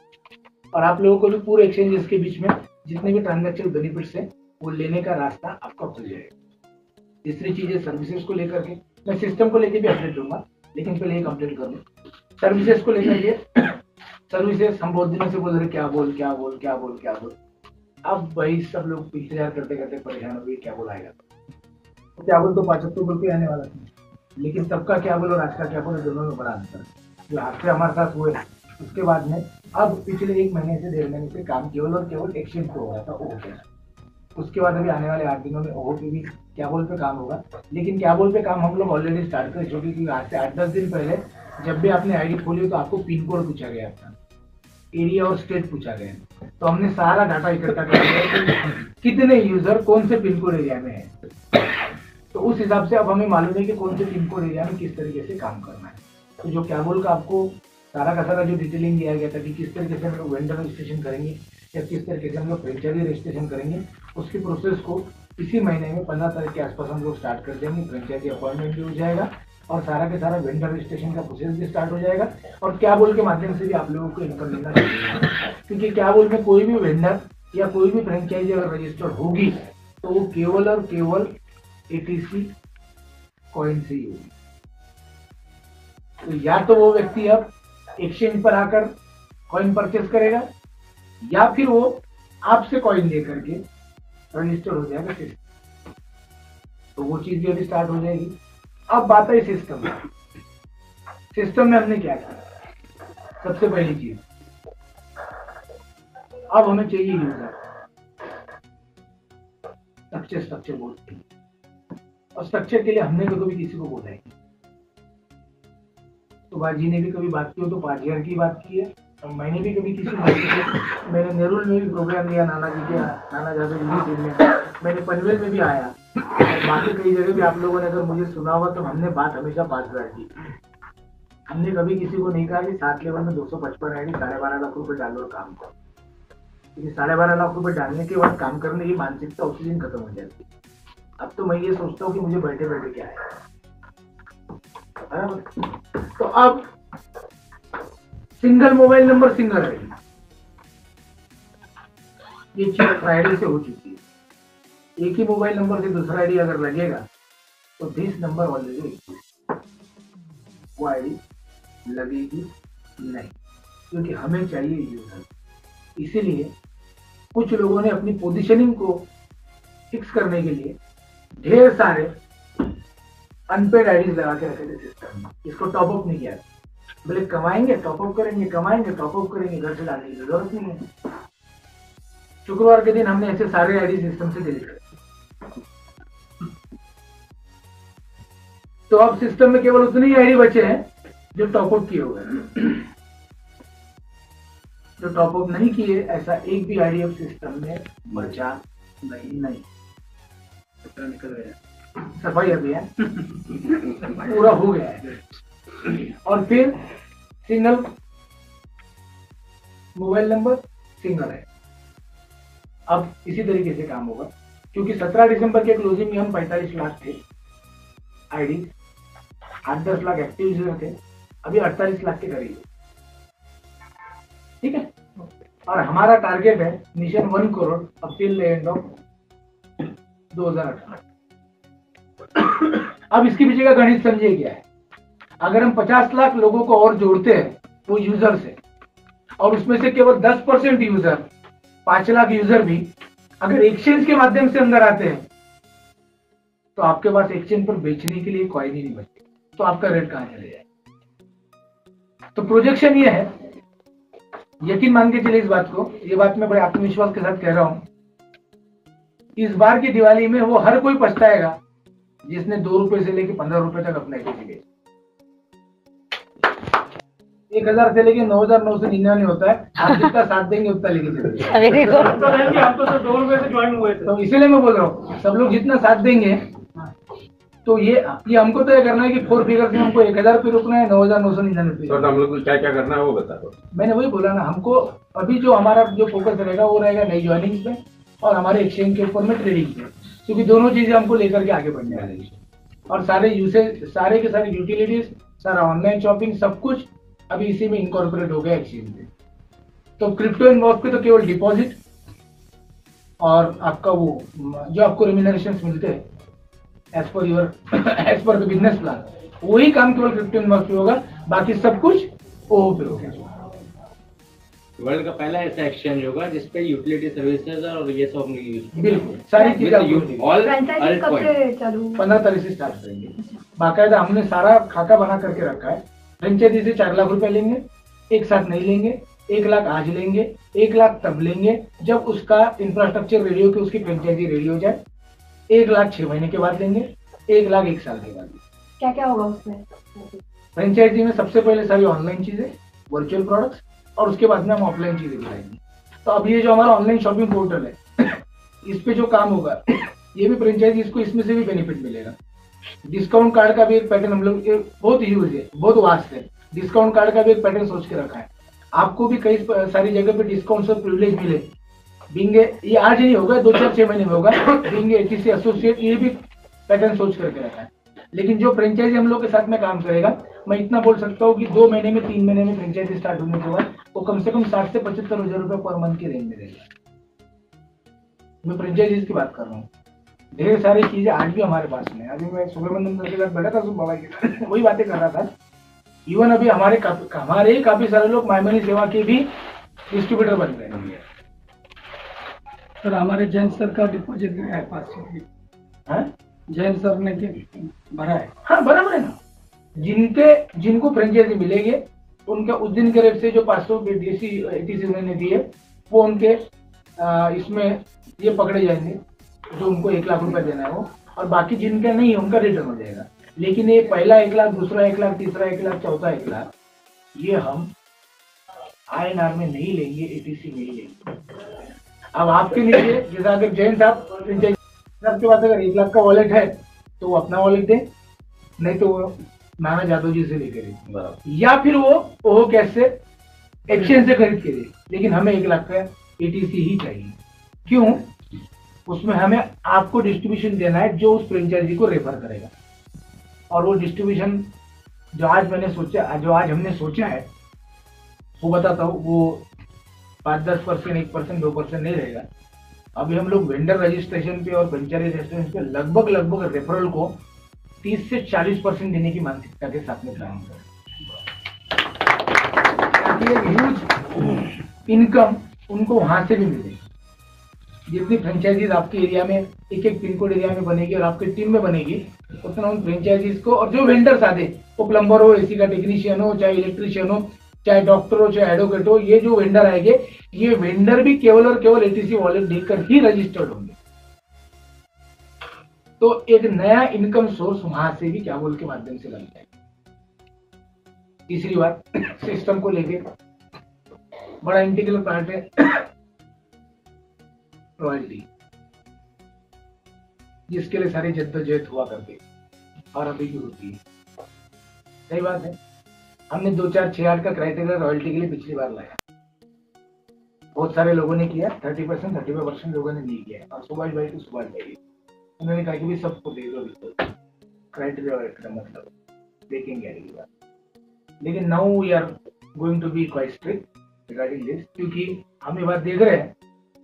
और आप लोगों को भी पूरे एक्सचेंजेस के बीच में जितने भी ट्रांजेक्शन बेनिफिट्स है वो लेने का रास्ता आपका खुल जाएगा। तीसरी चीज है सर्विसेज को लेकर के। मैं सिस्टम को लेकर भी अपडेट दूंगा, लेकिन पहले ये कंप्लीट कर लूँ। सर्विसेज को लेकर के सर्विसेज हम बहुत दिनों से बोल रहे क्या बोल क्या बोल क्या बोल क्या बोल। अब वही सब लोग इंतजार करते करते परेशान हो गए क्या बोल आएगा। तो क्या बोल तो पचहत्तर बोल के आने वाला था, लेकिन तब का क्या बोल और आज का क्या बोल दोनों में बड़ा अंतर है। जो हादसे हमारे साथ हुए उसके बाद में अब पिछले एक महीने से डेढ़ महीने से काम केवल और केवल एक्सचेंज पे हो रहा था ओहो पे। उसके बाद अभी आने वाले आठ दिनों में ओहो पे भी क्या बोल पे काम होगा। लेकिन क्या बोल पे काम हम लोग ऑलरेडी स्टार्ट कर चुके, क्योंकि आज से आठ दस दिन पहले जब भी आपने आईडी खोली तो आपको पिन कोड पूछा गया था, एरिया और स्टेट पूछा गया। तो हमने सारा डाटा इकट्ठा कर लिया कितने यूजर कौन से पिन कोड एरिया में है। तो उस हिसाब से अब हमें मालूम है कि कौन से पिन कोड एरिया में किस तरीके से काम करना है। तो जो क्या बोल का आपको सारा का सारा जो डिटेलिंग दिया गया था कि किस तरीके से हम लोग वेंडर रजिस्ट्रेशन करेंगे या किस तरीके से हम लोग फ्रेंचाइजी रजिस्ट्रेशन करेंगे, उसकी प्रोसेस को इसी महीने में पंद्रह तारीख के आसपास हम लोग स्टार्ट कर देंगे। फ्रेंचाइजी अपॉइंटमेंट भी हो जाएगा और सारा के सारा वेंडर रजिस्ट्रेशन का प्रोसेस भी स्टार्ट हो जाएगा। और क्या बोल के माध्यम से भी आप लोगों को इनकम मिलना चाहिए, क्योंकि क्या बोल में कोई भी वेंडर या कोई भी फ्रेंचाइजी अगर रजिस्टर्ड होगी तो वो केवल और केवल एटीसी कॉइन से ही होगी। तो या तो वो व्यक्ति अब एक्सचेंज पर आकर कॉइन परचेस करेगा या फिर वो आपसे कॉइन लेकर के रजिस्टर हो जाएगा सिस्टम। तो वो चीज भी अभी स्टार्ट हो जाएगी। अब बात है सिस्टम में। सिस्टम में हमने क्या किया? सबसे पहली चीज अब हमें चाहिए यूजर। स्ट्रक्चर स्ट्रक्चर बोलते हैं और स्ट्रक्चर के लिए हमने तो कभी किसी को बोला है। तो बाजी ने भी कभी बात की हो तो पाँच हजार की बात की है। और मैंने भी कभी किसी मैंने नेरुल में भी प्रोग्राम लिया नाना जी के, नाना जादव जी के टीम में। मैंने पनवेल में भी आया बाकी कई जगह भी आप लोगों ने अगर मुझे सुना हुआ तो हमने बात हमेशा पाँच हजार की। हमने कभी किसी को नहीं कहा कि सात लेवल में दो सौ पचपन आईडी साढ़े बारह लाख रुपए डालो और काम करो, क्योंकि साढ़े बारह लाख रुपए डालने के बाद काम करने की मानसिकता उसी दिन खत्म हो जाती है। अब तो मैं ये सोचता हूँ कि मुझे बैठे बैठे क्या है, बराबर। तो अब single mobile number single ID, ये चीज फ्राइडे से हो चुकी है। एक ही मोबाइल नंबर से दूसरा आईडी अगर लगेगा तो दिस नंबर ऑलरेडी वो आईडी लगेगी नहीं, क्योंकि हमें चाहिए यूजर। इसीलिए कुछ लोगों ने अपनी पोजीशनिंग को फिक्स करने के लिए ढेर सारे अनपेड आईडीज लगा के रखे थे सिस्टम में। इसको टॉप अप नहीं किया, बोले कमाएंगे टॉप अप करेंगे, कमाएंगे टॉप अप करेंगे, घर से लाने की जरूरत नहीं है। शुक्रवार के दिन हमने ऐसे सारे आईडी सिस्टम से डिलीट कर, तो अब सिस्टम में केवल उतने ही आईडी बचे हैं जो टॉप अप किए हुए हैं। जो टॉप अप नहीं किए ऐसा एक भी आईडी अब सिस्टम में बचा नहीं नहीं निकल गया, सफाई अभियान पूरा हो गया है। और फिर सिंगल मोबाइल नंबर सिंगल है। अब इसी तरीके से काम होगा, क्योंकि सत्रह दिसंबर के क्लोजिंग में हम पैंतालीस लाख थे आईडी, आठ दस लाख एक्टिव यूजर थे, अभी अड़तालीस लाख के करीब, ठीक है। और हमारा टारगेट है मिशन वन करोड़ अब टिल एंड ऑफ दो हजार अठारह। अब इसके पीछे का गणित समझिए क्या है। अगर हम पचास लाख लोगों को और जोड़ते हैं वो यूजर से, और उसमें से केवल दस परसेंट यूजर, पांच लाख यूजर भी अगर एक्सचेंज के माध्यम से अंदर आते हैं, तो आपके पास एक्सचेंज पर बेचने के लिए कॉइन ही नहीं बचती, तो आपका रेट कहां चले जाए। तो प्रोजेक्शन ये है, यकीन मान के चलिए इस बात को, ये बात मैं बड़े आत्मविश्वास के साथ कह रहा हूं, इस बार की दिवाली में वो हर कोई पछताएगा जिसने दो रुपए से लेके पंद्रह रुपए तक अपना एटीसी बेचा। एक हजार से लेके नौ हजार नौ सौ निन्यानवे होता है, आप जितना साथ देंगे उतना लेके चलेंगे। हम तो सर दो रुपए से ज्वाइन हुए थे, तो इसीलिए मैं बोल रहा हूँ सब लोग जितना साथ देंगे, तो ये ये हमको तय करना है कि फोर फिगर से हमको एक हजार पे रुकना है, नौ हजार नौ सौ निन्यानवे पे। हम लोग को क्या क्या करना है वो बता दो। मैंने वही बोला ना, हमको अभी जो हमारा जो फोकस रहेगा वो रहेगा नई ज्वाइनिंग पे और हमारे एक्सचेंज के ऊपर में ट्रेडिंग पे, क्योंकि दोनों चीजें हमको लेकर के आगे बढ़ने वाली है। और सारे यूसेज, सारे के सारे यूटिलिटीज, सारा ऑनलाइन शॉपिंग, सब कुछ अभी इसी में इनकॉर्पोरेट हो गया एक्सचेंज में। तो क्रिप्टो इन्वॉल्व पे तो केवल डिपॉजिट और आपका वो जो आपको रेम्यूनरेशंस मिलते हैं as per your as per the business plan, वही काम केवल क्रिप्टो इन्वॉल्व पे होगा, बाकी सब कुछ ओहो पे होगा। वर्ल्ड का पहला ऐसा एक्सचेंज होगा जिसपे यूटिलिटी सर्विसेज और ये सब यूज, बिल्कुल सारी चीजें ऑल पंद्रह तारीख से स्टार्ट करेंगे। बाकायदा हमने सारा खाका बना करके रखा है। फ्रेंचाइजी से चार लाख रुपए लेंगे, एक साथ नहीं लेंगे, एक लाख आज लेंगे, एक लाख तब लेंगे जब उसका इंफ्रास्ट्रक्चर रेडी हो के उसकी फ्रेंचाइजी रेडी हो जाए, एक लाख छह महीने के बाद लेंगे, एक लाख एक साल के बाद। क्या क्या होगा उसमें? फ्रेंचाइजी में सबसे पहले सारी ऑनलाइन चीजें, वर्चुअल प्रोडक्ट्स, और उसके बाद में हम ऑफलाइन चीजें दिखाएंगे। तो अब ये जो हमारा ऑनलाइन शॉपिंग पोर्टल है इस पे जो काम होगा ये भी फ्रेंचाइजी, इसको इसमें से भी बेनिफिट मिलेगा। डिस्काउंट कार्ड का भी एक पैटर्न हम लोग, बहुत यूज है, बहुत वास्ट है, डिस्काउंट कार्ड का भी एक पैटर्न सोच के रखा है। आपको भी कई सारी जगह पे डिस्काउंट और प्रिविलेज मिले, बीइंग ये आज नहीं होगा, दो चार छह महीने में होगा, बीइंग एटीसी एसोसिएट, ये भी पैटर्न सोच करके रखा है। लेकिन जो फ्रेंचाइजी हम लोग के साथ में काम करेगा, मैं इतना बोल सकता हूँ कि दो महीने में, तीन महीने में फ्रेंचाइजी स्टार्ट होने के बाद वो कम से कम साठ से पचहत्तर हजार रुपए पर मंथ की रेंज में रहेगा। मैं फ्रेंचाइजीज की बात कर रहा हूँ। ढेर सारी चीजें आज भी हमारे पास में। अभी मैं सुब्रमण्यम के साथ बैठा था, बाबा के साथ वही बातें कर रहा था। इवन अभी हमारे काफी हमारे ही काफी सारे लोग मायमनी सेवा के भी डिस्ट्रीब्यूटर बन गए हैं। सर हमारे जैन सर का डिपॉजिट गया है पाँच सौ, जैन सर ने भरा है। हाँ बराबर है ना, जिनके जिनको फ्रेंचाइजी मिलेंगे उनके उस दिन के रेट से जो पाँच सौ डीसी एटीसी उन्होंने दिए वो उनके आ, इसमें ये पकड़े जाएंगे जो उनको एक लाख रुपए देना है वो, और बाकी जिनका नहीं है उनका रिटर्न हो जाएगा। लेकिन ये पहला एक लाख, दूसरा एक लाख, तीसरा एक लाख, चौथा एक लाख, ये हम आई एन आर में नहीं लेंगे, एटीसी में ही लेंगे। अब आपके लिए जैसा अगर जैन साहब आपके पास अगर एक लाख का वॉलेट है तो वो अपना वॉलेट दे, नहीं तो वो नाना जादव जी से लेकर दे, या फिर वो ओहो कैश से एक्सचेंज से खरीद के दे। लेकिन हमें एक लाख का एटीसी ही चाहिए। क्यों? उसमें हमें आपको डिस्ट्रीब्यूशन देना है जो उस फ्रेंचाइजी को रेफर करेगा, और वो डिस्ट्रीब्यूशन जो आज मैंने सोचा जो आज हमने सोचा है वो बताता हूँ, वो पाँच दस परसेंट एक परसेंट दो परसेंट नहीं रहेगा। अभी हम लोग वेंडर रजिस्ट्रेशन पे और फ्रेंचाइजी रजिस्ट्रेशन पे लगभग लगभग रेफरल को तीस से चालीस परसेंट देने की मानसिकता के साथ में काम करें, ताकि एक ह्यूज इनकम उनको वहां से भी मिले। जितनी फ्रेंचाइजीज आपके एरिया में एक एक पिन कोड एरिया में बनेगी और आपकी टीम में बनेगी, उतना उन फ्रेंचाइजीज को, और जो वेंडर्स आते, वो प्लम्बर हो, एसी का टेक्नीशियन हो, चाहे इलेक्ट्रिशियन हो, चाहे डॉक्टर हो, चाहे एडवोकेट हो, ये जो वेंडर आएंगे, ये वेंडर भी केवल और केवल एटीसी वॉलेट देकर ही रजिस्टर्ड होंगे। तो एक नया इनकम सोर्स वहां से भी क्या बोल के माध्यम से बनता है। तीसरी बात, सिस्टम को लेके बड़ा इंटीग्रल पार्ट है रॉयल्टी, जिसके लिए सारी जद्दोजहद हुआ करती और अभी भी होती है। सही बात है। हमने दो चार छह आठ का क्राइटेरिया रॉयल्टी के लिए पिछली बार लाया, बहुत सारे लोगों ने किया, thirty percent thirty five percent लोगों ने नहीं किया, और सुभाष भाई को सुभाष भाई उन्होंने कहा कि भी सबको दे दो क्राइटेरिया का मतलब देखेंगे अगली बार। लेकिन now we are going to be quite strict regarding this, क्योंकि हम ये बात देख रहे हैं।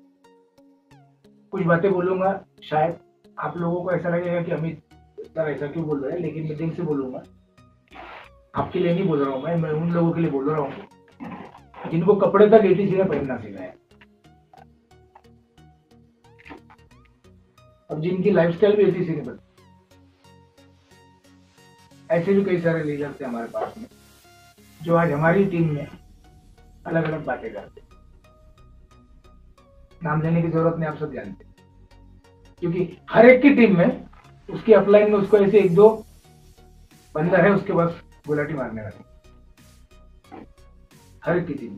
कुछ बातें बोलूंगा, शायद आप लोगों को ऐसा लगेगा कि अमित सर ऐसा क्यों बोल रहे हैं, लेकिन मैं दिल से बोलूंगा। आपके लिए नहीं बोल रहा हूँ मैं मैं उन लोगों के लिए बोल रहा हूँ जिनको कपड़े तक एटीसी में पहनना सिखाया, और जिनकी लाइफस्टाइल भी एटीसी ने बदली। ऐसे भी कई सारे लीडर थे हमारे पास में जो आज हमारी टीम में अलग अलग बातें करते। नाम लेने की जरूरत नहीं, आप सब जानते, क्योंकि हर एक की टीम में उसकी अपलाइन में उसको ऐसे एक दो बंदा है उसके पास गुलाटी मारने वाले, हर एक की टीम।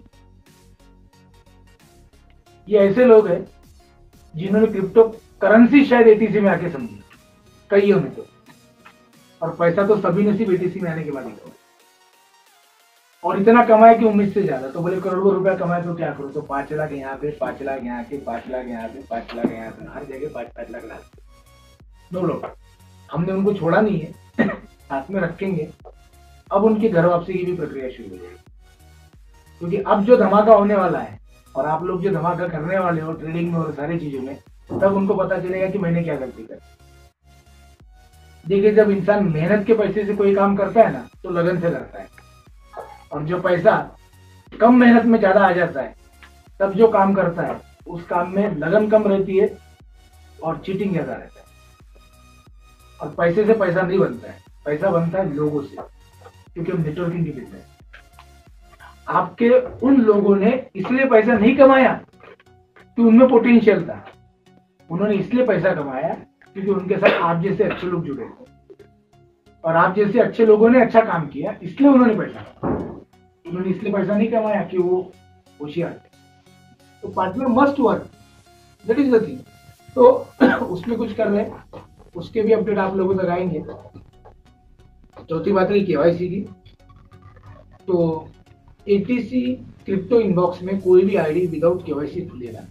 ये ऐसे लोग हैं जिन्होंने क्रिप्टो करेंसी शायद एटीसी में आके समझी, कईयों ने तो, और पैसा तो सभी ने सिर्फ एटीसी में आने के बाद ही कमाया, और इतना कमाया कि उम्मीद से ज्यादा। तो बोले करोड़ों रुपया कमाए तो क्या करो, तो पांच लाख यहाँ पे, पांच लाख यहाँ के, पांच लाख यहाँ पे, पांच लाख यहाँ पे, हर जगह पांच पांच लाख लाख दो लोग। हमने उनको छोड़ा नहीं है, साथ में रखेंगे। अब उनकी घर वापसी की भी प्रक्रिया शुरू हो जाएगी, क्योंकि अब जो धमाका होने वाला है और आप लोग जो धमाका करने वाले हो ट्रेडिंग में और सारी चीजों में, तब उनको पता चलेगा कि मैंने क्या गलती कर। देखिए, जब इंसान मेहनत के पैसे से कोई काम करता है ना, तो लगन से करता है, और जो पैसा कम मेहनत में ज्यादा आ जाता है, तब जो काम करता है उस काम में लगन कम रहती है और चीटिंग ज्यादा रहता है। और पैसे से पैसा नहीं बनता है, पैसा बनता है लोगों से, क्योंकि हम नेटवर्किंग की बिजनेस है। आपके उन लोगों ने इसलिए पैसा नहीं कमाया कि उनमें पोटेंशियल था, उन्होंने इसलिए पैसा कमाया क्योंकि उनके साथ आप जैसे अच्छे लोग जुड़े थे, और आप जैसे अच्छे लोगों ने अच्छा काम किया, इसलिए उन्होंने पैसा कमाया। उन्होंने इसलिए पैसा नहीं कमाया कि वो होशियार थे। तो partner must work, that is the thing. तो उसमें कुछ कर रहे हैं, उसके भी अपडेट आप लोगों तक आएंगे। चौथी बात है केवाईसी की। तो एटीसी क्रिप्टो इनबॉक्स में कोई भी आईडी विदाउट केवाईसी खुलेगा।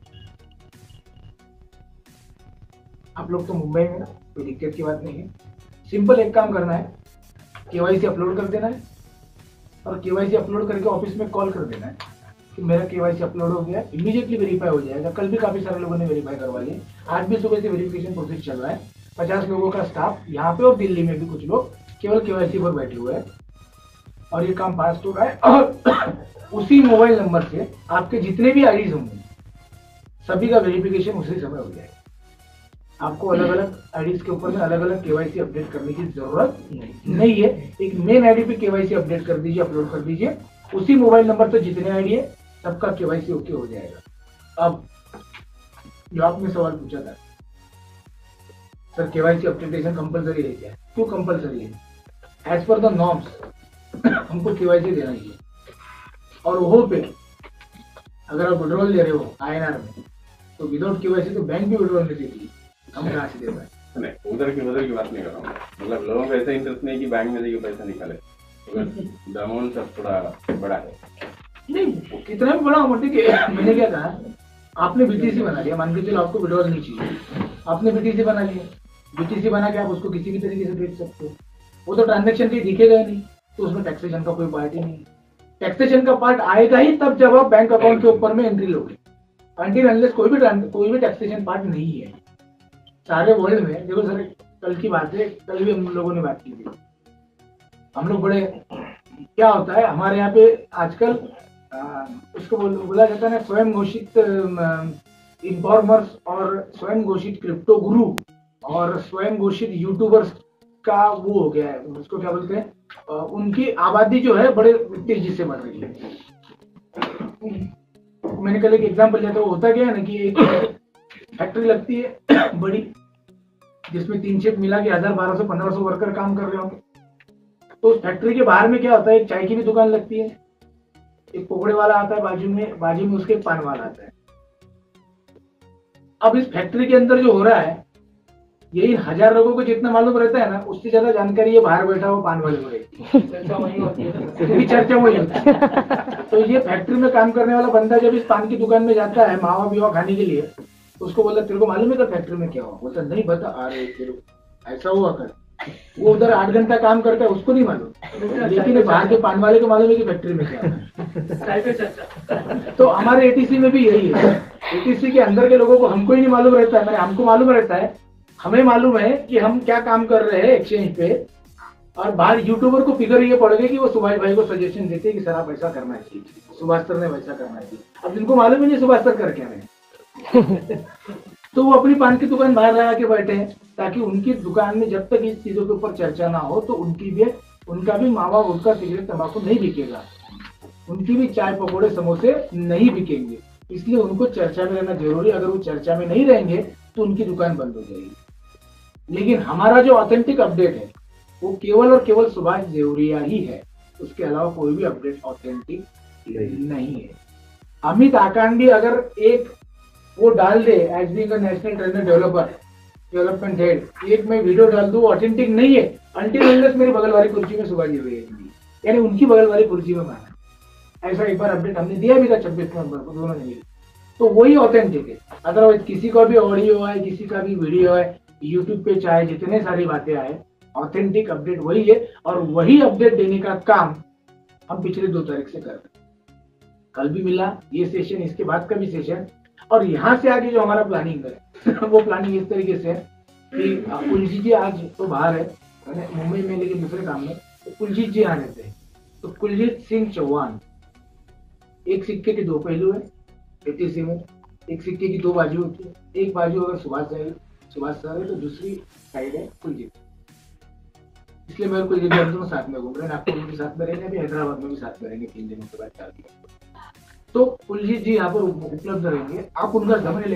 आप लोग तो मुंबई में, कोई दिक्कत की बात नहीं है। सिंपल एक काम करना है, केवाईसी अपलोड कर देना है, और केवाईसी अपलोड करके ऑफिस में कॉल कर देना है कि मेरा केवाईसी अपलोड हो गया, इमीडिएटली वेरीफाई हो जाएगा। कल भी काफी सारे लोगों ने वेरीफाई करवा लिया, आज भी सुबह से वेरिफिकेशन प्रोसेस चल रहा है। पचास लोगों का स्टाफ यहाँ पे और दिल्ली में भी कुछ लोग केवल केवाईसी पर बैठे हुए हैं, और ये काम फास्ट हो रहा है। और उसी मोबाइल नंबर से आपके जितने भी आईडीज होंगे सभी का वेरिफिकेशन उसी समय हो जाएगा। आपको अलग अलग आईडीज के ऊपर में अलग अलग केवाईसी अपडेट करने की जरूरत नहीं है। एक मेन आईडी पे केवाईसी अपडेट कर दीजिए, अपलोड कर दीजिए, उसी मोबाइल नंबर पे जितने आईडी है सबका केवाईसी ओके हो जाएगा। अब जो आपने सवाल पूछा था, सर केवाईसी अपडेटेशन कंपलसरी है क्या? क्यों कंपलसरी है? एज पर द नॉर्म्स हमको केवाईसी देना चाहिए। और वो पे अगर आप विड्रॉल ले रहे हो आईएनआर में, तो विदाउट केवाईसी तो बैंक भी विड्रॉल नहीं देती। हम कहाँ से दे पाए? नहीं, उधर की उधर की बात नहीं कर रहा हूँ, मतलब लोगों को ऐसा इंटरेस्ट नहीं कि बैंक में जाके पैसा निकाले, द अमाउंट सब थोड़ा बड़ा है। नहीं, कितना भी बड़ा अमाउंट है। मैंने क्या कहा, आपने बीटीसी बना लिया, मान के चलो आपको विड्रॉल नहीं चाहिए, आपने बीटीसी बना लिया, बीटीसी बना के आप उसको किसी भी तरीके से बेच सकते हो, वो तो ट्रांजेक्शन कहीं दिखेगा ही नहीं, तो उसमें टैक्सेशन का कोई पार्ट ही नहीं। टैक्सेशन का पार्ट आएगा ही तब जब आप बैंक अकाउंट के ऊपर में एंट्री लोगे, अनटिल अनलेस कोई भी कोई भी टैक्सेशन पार्ट नहीं है सारे वर्ल्ड में। देखो सर, कल की बात है, कल भी हम लोगों ने बात की थी, हम लोग बड़े, क्या होता है हमारे यहाँ पे आजकल आ, उसको बोल, बोला जाता है ना, स्वयं घोषित इन्फॉर्मर्स और स्वयं घोषित क्रिप्टो गुरु और स्वयं घोषित यूट्यूबर्स का वो हो गया है, उसको क्या बोलते हैं, आ, उनकी आबादी जो है बड़े तेजी से बढ़ रही है। मैंने कल एक एग्जाम्पल लिया था, वो होता क्या है ना कि एक फैक्ट्री लगती है बड़ी, जिसमें तीन शिफ्ट मिला के हजार बारह सौ पंद्रह सौ वर्कर काम कर रहे होंगे, तो उस फैक्ट्री के बाहर में क्या होता है, एक चाय की भी दुकान लगती है, एक पकौड़े वाला आता है बाजू में, बाजू में उसके एक पान वाला आता है। अब इस फैक्ट्री के अंदर जो हो रहा है, यही हजार लोगों को जितना मालूम रहता है ना, उससे ज्यादा जानकारी ये बाहर बैठा हुआ पान वाले को रहेगी, चर्चा वही होती है, चर्चा वही होती है। तो ये फैक्ट्री में काम करने वाला बंदा जब इस पान की दुकान में जाता है मावा बीवा खाने के लिए, तो उसको बोलता तेरे को मालूम है कि फैक्ट्री में क्या हुआ? बोलता नहीं बता, अरे तेरे ऐसा हुआ कर। वो उधर आठ घंटा काम करता है, उसको नहीं मालूम, लेकिन बाहर के पान वाले को मालूम है कि फैक्ट्री में क्या है। तो हमारे एटीसी में भी यही है, एटीसी के अंदर के लोगों को हमको ही नहीं मालूम रहता है, हमको मालूम रहता है, हमें मालूम है कि हम क्या काम कर रहे हैं एक्सचेंज पे, और बाहर यूट्यूबर को फिगर ये पड़ गई कि वो सुभाष भाई को सजेशन देते कि सर आप ऐसा करना चाहिए, सुभाष सर ने वैसा करना चाहिए। अब जिनको मालूम ही नहीं सुभाष सर कर क्या रहे तो वो अपनी पान की दुकान बाहर लगा के बैठे हैं, ताकि उनकी दुकान में जब तक इस चीजों के ऊपर चर्चा ना हो तो उनकी भी उनका भी मावा गुटखा सिगरेट तंबाकू नहीं बिकेगा, उनकी भी चाय पकौड़े समोसे नहीं बिकेंगे। इसलिए उनको चर्चा में रहना जरूरी, अगर वो चर्चा में नहीं रहेंगे तो उनकी दुकान बंद हो जाएगी। लेकिन हमारा जो ऑथेंटिक अपडेट है वो केवल और केवल सुभाष देवरिया ही है, उसके अलावा कोई भी अपडेट ऑथेंटिक नहीं है। अमित आकांडी अगर एक वो डाल दे as being a national trainer developer development head, एक मैं वीडियो डाल दूं ऑथेंटिक नहीं है, अनटिल अनलेस मेरी बगल वाली कुर्सी में सुभाष देवरिया है, यानी उनकी बगल वाली कुर्सी में माना। ऐसा एक बार अपडेट हमने दिया भी था छब्बीस नवंबर को, दोनों ने, तो वही ऑथेंटिक है। अदरवाइज किसी का भी ऑडियो है, किसी का भी वीडियो है, यूट्यूब पे चाहे जितने सारी बातें आए, ऑथेंटिक अपडेट वही है, और वही अपडेट देने का काम हम पिछले दो तारीख से कर रहे हैं। कल भी मिला ये सेशन, इसके बाद का भी सेशन, और यहाँ से आगे जो हमारा प्लानिंग है वो प्लानिंग इस तरीके से है कि कुलजीत जी आज तो बाहर है मुंबई में, लेकिन दूसरे काम में, तो कुलजीत जी आ रहते हैं। तो कुलजीत सिंह चौहान, एक सिक्के के दो पहलू है एटीसी में, एक सिक्के की दो बाजू होती है, एक बाजू अगर सुभाष जाएगी सुभाष सर है तो दूसरी साइड है कुलजीत। इसलिए मैं कुलजीत जी दोनों साथ में घूम रहे हैं, नागपुर में भी साथ में रहेंगे, अभी हैदराबाद में भी साथ में रहेंगे तीन दिनों के बाद, चार दिन। तो कुलजीत जी यहाँ पर उपलब्ध रहेंगे, आप उनका समय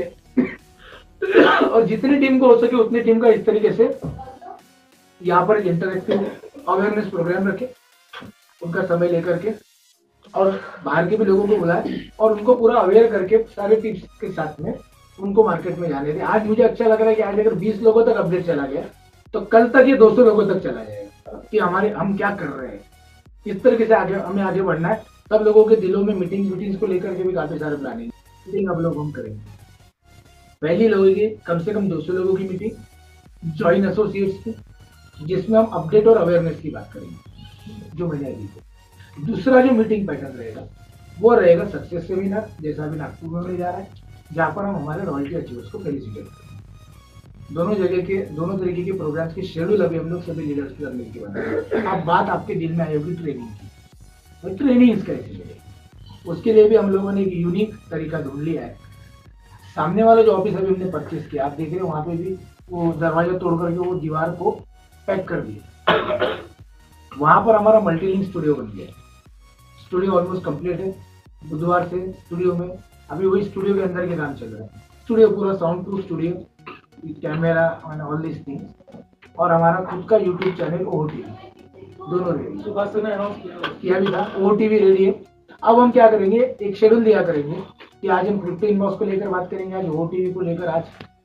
ले और जितनी टीम को हो सके उतनी टीम का इस तरीके से यहाँ पर इंटरएक्टिव अवेयरनेस प्रोग्राम रखे, उनका समय लेकर के, और बाहर के भी लोगों को बुलाए और उनको पूरा अवेयर करके सारे टिप्स के साथ में उनको मार्केट में जाने दें। आज मुझे अच्छा लग रहा है कि आज अगर बीस लोगों तक अपडेट चला गया तो कल तक ये दो सौ लोगों तक चला जाएगा कि हमारे हम क्या कर रहे हैं। इस तरीके से आगे हमें आगे बढ़ना है। सब लोगों के दिलों में मीटिंग्स मीटिंग्स को लेकर के भी काफी सारे प्लानिंग मीटिंग अब लोग हम करेंगे। पहली लोगों कम से कम दो सौ लोगों की मीटिंग ज्वाइन एसोसिएट्स की, जिसमें हम अपडेट और अवेयरनेस की बात करेंगे जो मैंने अभी की। दूसरा जो मीटिंग पैटर्न रहेगा वो रहेगा सक्सेस सेमिनार, जैसा अभी नागपुर में होने जा रहा है, जहाँ पर हम हमारे रॉयल्टी अचीवर्स को फेलिसिटेट करेंगे। दोनों जगह के दोनों तरीके के प्रोग्राम्स की शेड्यूल अभी हम लोग सभी लीडर्स के साथ मिलकर बनाएंगे। अब बात आपके दिल में आई होगी ट्रेनिंग की, ट्रेनिंग कैसे मिलेगी, उसके लिए भी हम लोगों ने एक यूनिक तरीका ढूंढ लिया है। सामने वाला जो ऑफिस अभी हमने परचेज किया, आप देख रहे हो वहाँ पे भी वो दरवाजा तोड़ करके वो दीवार को पैक कर दिया। वहाँ पर हमारा मल्टी लिंक स्टूडियो बन गया। स्टूडियो ऑलमोस्ट कंप्लीट है। बुधवार से स्टूडियो में अभी वही स्टूडियो के अंदर के काम चल रहा है। स्टूडियो पूरा sound proof studio, camera and all this things, और हमारा खुद का यूट्यूब चैनल ओ टीवी दोनों रेडी। सुबह से मैं अनाउंस किया भी था, ओ टीवी रेडी है। अब हम क्या करेंगे, एक शेड्यूल दिया करेंगे कि आज हम क्रिप्टो इनबॉक्स को लेकर बात करेंगे, आज ओ टीवी को लेकर आज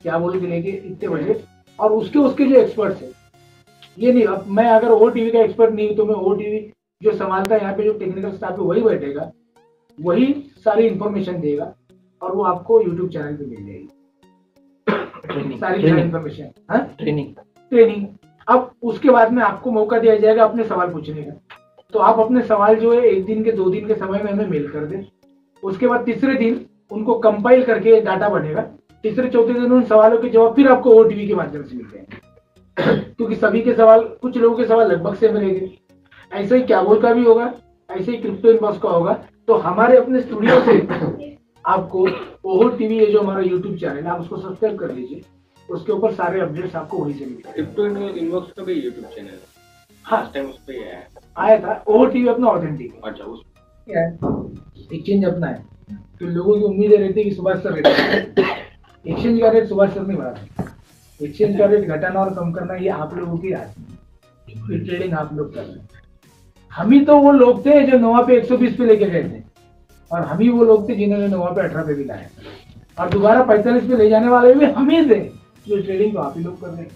क्या बोले कि लेके इतने बजे, और उसके उसके जो एक्सपर्ट्स है, ये नहीं अब मैं अगर ओ टीवी का एक्सपर्ट नहीं हूँ तो मैं ओ टीवी जो संभालता है यहाँ पे जो टेक्निकल स्टाफ है वही बैठेगा, वही सारी इंफॉर्मेशन देगा और वो आपको यूट्यूब चैनल पे मिल जाएगी सारी इंफॉर्मेशन। हाँ, ट्रेनिंग ट्रेनिंग अब उसके बाद में आपको मौका दिया जाएगा अपने सवाल पूछने का, तो आप अपने सवाल जो है एक दिन के दो दिन के समय में हमें मेल कर दें। उसके बाद तीसरे दिन उनको कंपाइल करके डाटा बनेगा, तीसरे चौथे दिन उन सवालों के जवाब फिर आपको ओटीवी के माध्यम से मिलते हैं क्योंकि सभी के सवाल, कुछ लोगों के सवाल लगभग से मिलेंगे। ऐसे ही क्या बोल का भी होगा, ऐसे ही क्रिप्टो इनबॉक्स का होगा। तो हमारे अपने स्टूडियो से आपको ओहो टीवी, ये जो हमारा यूट्यूब चैनल है, आप उसको सब्सक्राइब कर लीजिए, उसके ऊपर सारे अपडेट्स आपको वहीं से मिलते हैं। क्रिप्टो इनबॉक्स का भी यूट्यूब चैनल है? हाँ, टाइम उस पे आया आया था। ओहो टीवी अपना ऑथेंटिक है। अच्छा, उस क्या है, एक्सचेंज अपना है, तो लोगों की उम्मीद रहती है कि सुभाष सर रेट, एक्सचेंज का रेट सुभाष सर नहीं बढ़ाते, एक्सचेंज का रेट घटाना और कम करना ये आप लोगों की रात है, ट्रेडिंग आप लोग कर रहे हैं। हम ही तो वो लोग थे जो नोवा पे एक सौ बीस पे लेके गए थे, और हम ही वो लोग थे जिन्होंने नोवा पे अठारह पे भी लाया, और दोबारा पैंतालीस पे ले जाने वाले भी हम ही थे, जो ट्रेडिंग तो आप ही लोग कर रहे हैं।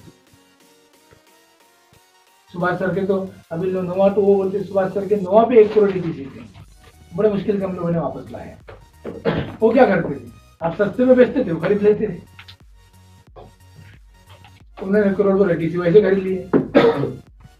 सुभाष सर के तो अभी लोग नोवा टू वो बोलते, सुभाष सर के नोवा पे एक करोड़ डीटीसी थे, बड़े मुश्किल से हम लोगों ने वापस लाया। वो क्या करते थे, आप सस्ते में बेचते थे, वो खरीद लेते थे, उन्होंने करोड़ को डीटीसी वैसे खरीद लिए।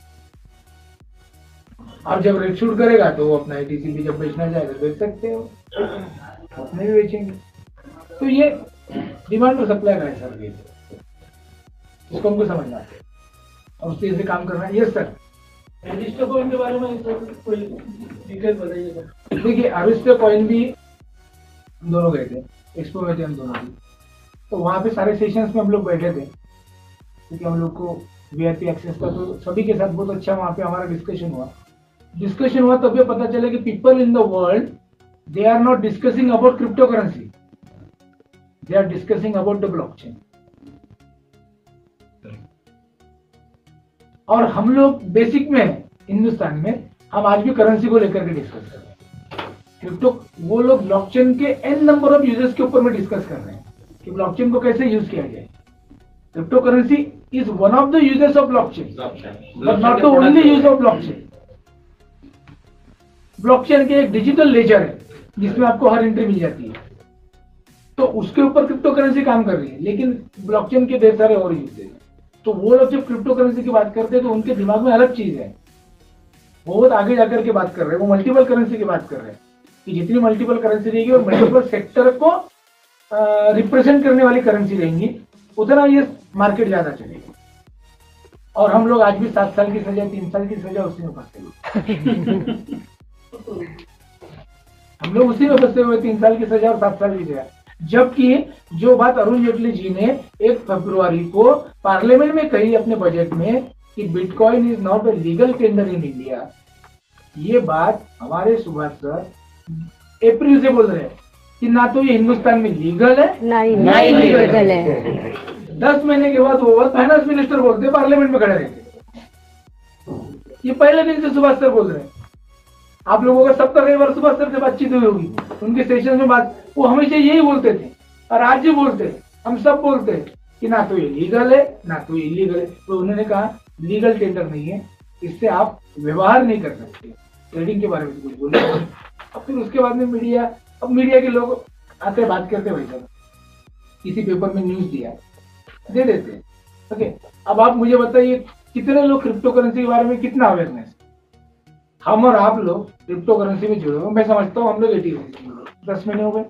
अब जब रेट शूट करेगा तो वो अपना एटीसी भी जब बेचना चाहेगा बेच सकते हो, अपने भी बेचेंगे। तो ये डिमांड और सप्लाई का है सर, ये इसको हमको समझना है और उस से काम करना है। यस सर, रजिस्टर कॉइन के बारे में कोई डिटेल बताइएगा। देखिए अरिस्टर कॉइन भी हम दोनों गए थे, एक्सपो में थे हम दोनों भी, तो वहाँ पे सारे सेशंस में हम लोग बैठे थे क्योंकि हम लोग को वीआईपी एक्सेस था, तो सभी के साथ बहुत अच्छा वहाँ पे हमारा डिस्कशन हुआ। डिस्कशन हुआ तब ये पता चला कि people in the world they are not discussing about crypto currency, they are discussing about the blockchain. और हम लोग बेसिक में हिंदुस्तान में हम आज भी करेंसी को लेकर के डिस्कस कर रहे हैं। क्रिप्टो वो लोग ब्लॉकचेन के एन नंबर ऑफ यूजर्स के ऊपर में डिस्कस कर रहे हैं कि ब्लॉकचेन को कैसे यूज किया जाए। Crypto currency is one of the users of blockchain, but not the only use of blockchain. Blockchain के एक डिजिटल लेजर है जिसमें आपको हर एंट्री मिल जाती है, तो उसके ऊपर क्रिप्टो करेंसी काम कर रही है, लेकिन ब्लॉकचेन के ढेर सारे और यूज हैं। तो वो लोग जब क्रिप्टो करेंसी की बात करते हैं तो उनके दिमाग में अलग चीज है, बहुत आगे जाकर के बात कर रहे हैं, वो मल्टीपल करेंसी की बात कर रहे हैं कि जितनी मल्टीपल करेंसी रहेगी और मल्टीपल सेक्टर को रिप्रेजेंट करने वाली करेंसी रहेंगी उतना ये मार्केट ज्यादा चलेगी। और हम लोग आज भी सात साल की सजा, तीन साल की सजा उसी में फंसते हुए हम लोग उसी में फंसे हुए, तीन साल की सजा और सात साल की सजा। जबकि जो बात अरुण जेटली जी ने एक फरवरी को पार्लियामेंट में कही अपने बजट में कि bitcoin is not a legal tender in India, ये बात हमारे सुभाष सर अप्रैल से बोल रहे हैं कि ना तो ये हिंदुस्तान में लीगल है ना ही लीगल है। दस महीने के बाद वो फाइनेंस मिनिस्टर बोलते पार्लियामेंट में खड़े रहते, ये पहले दिन से सुभाष सर बोल रहे हैं। आप लोगों का सब कई बार सुभाष सर से बातचीत हुई होगी, उनके सेशन में बात, वो हमेशा यही बोलते थे और आज भी बोलते हैं, हम सब बोलते हैं कि ना तो ये लीगल है ना तो ये इलीगल है। तो उन्होंने कहा लीगल टेंडर नहीं है, इससे आप व्यवहार नहीं कर सकते, ट्रेडिंग के बारे में कुछ बोले। अब फिर उसके बाद में मीडिया, अब मीडिया के लोग आते बात करते भाई साहब, किसी पेपर में न्यूज दिया दे देते हैं, ओके। अब आप मुझे बताइए कितने लोग क्रिप्टो करेंसी के बारे में कितना अवेयरनेस, हम और आप लोग क्रिप्टो करेंसी में जुड़े हुए। मैं समझता हूँ हम लोग एटी दस महीने हो गए,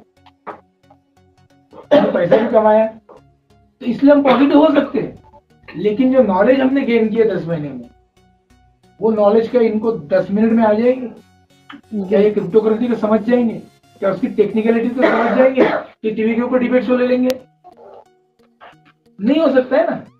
पैसा भी कमाया, तो इसलिए हम पॉजिटिव हो सकते हैं। लेकिन जो नॉलेज हमने गेन किया दस महीने में, वो नॉलेज क्या इनको दस मिनट में आ जाएगी? क्या ये क्रिप्टो करेंसी को समझ जाएंगे? क्या उसकी टेक्निकलिटी तो समझ जाएंगे कि टीवी के ऊपर डिबेट शो ले लेंगे? नहीं हो सकता है ना।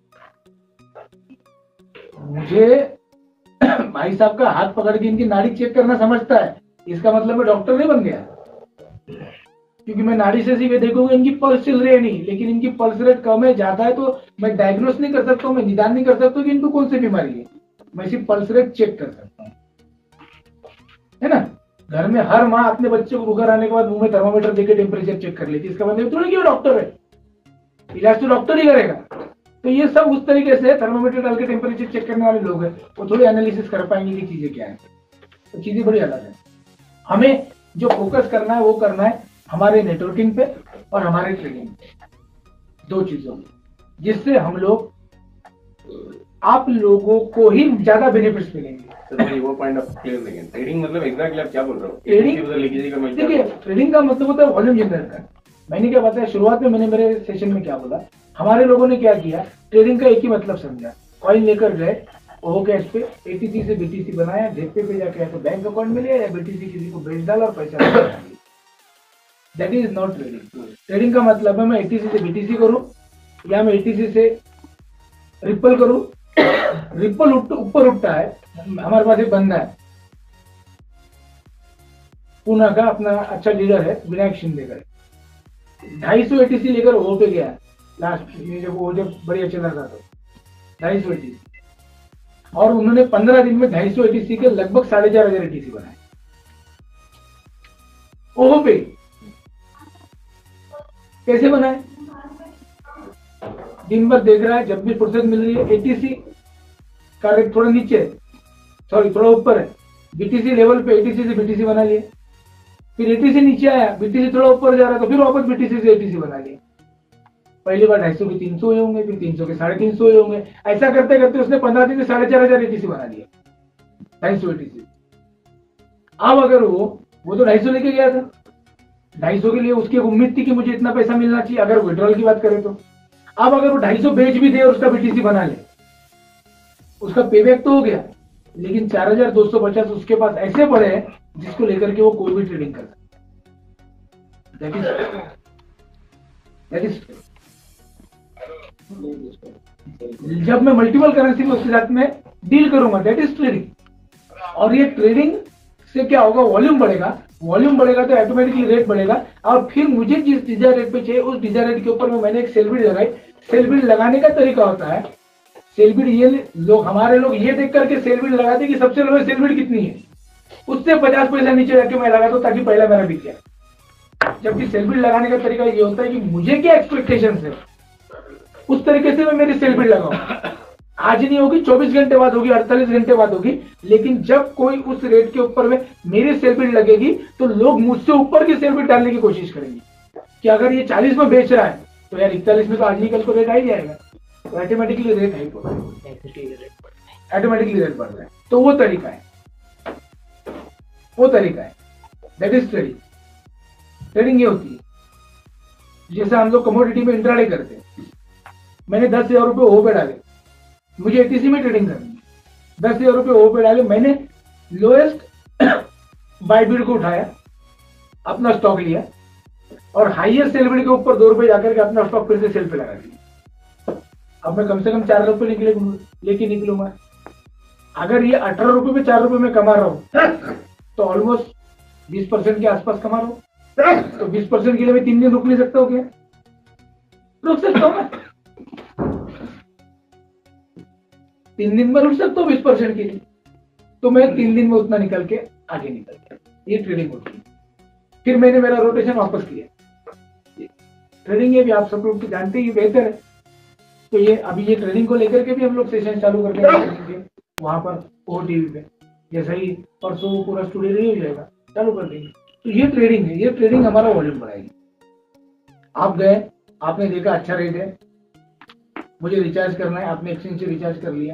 मुझे भाई साहब का हाथ पकड़ के इनकी नाड़ी चेक करना समझता है, इसका मतलब मैं डॉक्टर नहीं बन गया, क्योंकि मैं नाड़ी से सिर्फ देखूंगा इनकी पल्स चल रही है नहीं, लेकिन इनकी पल्स रेट कम है ज्यादा है तो मैं डायग्नोस नहीं कर सकता हूँ, मैं निदान नहीं कर सकता कि इनको कौन सी बीमारी है। मैं सिर्फ पल्स रेट चेक कर सकता हूँ, है ना। घर में हर माँ अपने बच्चे को बुखार आने के बाद मुंह में थर्मामीटर देकर टेम्परेचर चेक कर लेती है, इसका मतलब थोड़ी कि वो डॉक्टर है। इलाज तो डॉक्टर ही करेगा। तो ये सब उस तरीके से थर्मोमीटर डाल के टेम्परेचर चेक करने वाले लोग हैं, वो थोड़ी एनालिसिस कर पाएंगे कि चीजें क्या है। तो चीजें बड़ी अलग है। हमें जो फोकस करना है वो करना है हमारे नेटवर्किंग पे और हमारे ट्रेडिंग पे, दो चीजों में, जिससे हम लोग आप लोगों को ही ज्यादा बेनिफिट्स मिलेंगे। तो भाई वो पॉइंट ऑफ क्लियर नहीं है। ट्रेडिंग मतलब एग्जैक्टली आप क्या बोल रहे हो? ट्रेडिंग उधर लेके जाएगा मैं देखिए, ट्रेडिंग का मतलब होता है वॉल्यूम जनरेट करना। मैंने क्या बताया शुरुआत में, मैंने मेरे सेशन में क्या बोला, हमारे लोगों ने क्या किया, ट्रेडिंग का एक ही मतलब समझा, कॉइन लेकर गए ओहो कैश पे एटीसी से बीटीसी बनाया, झेपे पे जाके तो बैंक अकाउंट में लिया या बीटीसी किसी को बेच डाला और पैसा। That is not trading. Trading का मतलब है मैं एटीसी से बीटीसी करूं या मैं एटीसी से रिपल करूं। रिपल ऊपर उठता है, हमारे पास एक बंदा है पुणे का, अपना अच्छा लीडर है विनायक शिंदे का, ढाई सौ एटीसी लेकर वो पे गया लास्ट में, जब वो जब बढ़िया चल रहा था तो ढाई सौ एटीसी, और उन्होंने पंद्रह दिन में ढाई सौ एटीसी के लगभग साढ़े चार हजार एटीसी बनाए ओहो पे। कैसे बनाए? दिन भर देख रहा है, जब भी फुर्सत मिल रही है एटीसी का रेट थोड़ा नीचे है, सॉरी थोड़ा ऊपर है, बीटीसी लेवल पे एटीसी से बीटीसी बना लिए, फिर एटीसी नीचे आया, बीटीसी थोड़ा ऊपर जा रहा है तो फिर वापस बीटीसी से एटीसी बना लिए। पहली बार ढाई सौ के तीन सौ हुए होंगे, फिर तीन सौ के साढ़े तीन सौ हुए होंगे, ऐसा करते करते उसने पंद्रह दिन में साढ़े चार हजार एटीसी बना लिया, ढाई सौ एटीसी। अब अगर वो वो तो ढाई सौ लेके गया था, ढाई सौ के लिए उसकी उम्मीद थी कि मुझे इतना पैसा मिलना चाहिए अगर विड्रॉल की बात करें तो। अब अगर वो ढाई सौ बेच भी दे और उसका बीटीसी बना ले, उसका पेबैक तो हो गया, लेकिन चार हजार दो सौ पचास उसके पास ऐसे पड़े हैं जिसको लेकर के वो कोई भी ट्रेडिंग कर सकता है। दैट इज दैट इज जब मैं मल्टीपल करेंसी में उसके साथ में डील करूंगा, दैट इज ट्रेडिंग। और ये ट्रेडिंग से क्या होगा, वॉल्यूम बढ़ेगा, वॉल्यूम बढ़ेगा तो ऑटोमेटिकली रेट बढ़ेगा, और फिर मुझे जिस डिजायर रेट पे चाहिए उस डिजायर रेट के ऊपर में मैंने एक सेल बिड लगाई। सेल बिड लगाने का तरीका होता है, सेल बिड ये लोग हमारे लोग ये देख करके सेल बिड लगाते कि सबसे लोग सेल बिड कितनी है, उससे पचास पैसा नीचे जाके मैं लगा दूं ताकि पहला मेरा बिक जाए। जबकि सेल बिड लगाने का तरीका ये होता है कि मुझे क्या एक्सपेक्टेशन है उस तरीके से मैं मेरी सेल बिड लगाऊं। आज नहीं होगी, चौबीस घंटे बाद होगी, अड़तालीस घंटे बाद होगी, लेकिन जब कोई उस रेट के ऊपर में मेरी सेल बिड लगेगी तो लोग मुझसे ऊपर की सेल बिड डालने की कोशिश करेंगे कि अगर ये चालीस में बेच रहा है तो यार इकतालीस में तो आज नहीं कल को रेट आ ही जाएगा, तो ऑटोमेटिकली रेट हाइक होगा, ऑटोमेटिकली रेट बढ़ रहा है। तो वो तरीका है, वो तरीका है, दैट इज ट्रेडिंग। ट्रेडिंग ये होती है जैसे हम लोग कमोडिटी में इंट्राडे करते हैं। मैंने दस हजार रुपए ओ पे डाले, मुझे एटीसी में ट्रेडिंग करनी है, दस हजार रुपए ओ पे डाले, मैंने लोएस्ट बाय बिड को उठाया, अपना स्टॉक लिया और हाईएस्ट सेल बिड के ऊपर दो रुपए जाकर के अपना स्टॉक फिर से सेल पे लगा दिया। अब मैं कम से कम चार रुपए निकले लेके निकलूंगा। अगर ये अठारह रुपए में चार रुपए में कमा रहा हूं तो ऑलमोस्ट बीस परसेंट के आसपास कमा रहा हूं। तो बीस परसेंट के लिए मैं तीन दिन रुक नहीं सकता हूँ क्या? रुक सकता हूँ मैं, तीन दिन में रुक सकता हूँ बीस परसेंट के लिए, तो मैं तीन दिन में उतना निकल के आगे निकल गया। ये ट्रेडिंग होती है। फिर मैंने मेरा रोटेशन वापस किया। ट्रेडिंग ये भी आप सब लोग जानते ही बेहतर है। तो ये अभी ये ट्रेडिंग को लेकर के भी हम लोग सेशन चालू करके रखेंगे वहां पर ओ टीवी पे, जैसे ही परसों पूरा स्टूडियो रेडी हो जाएगा चालू कर देंगे। तो ये ट्रेडिंग है, ये ट्रेडिंग हमारा वॉल्यूम बढ़ाएगी। आप गए, आपने देखा अच्छा रेट है, मुझे रिचार्ज करना है, आपने एक्सचेंज से रिचार्ज कर लिया,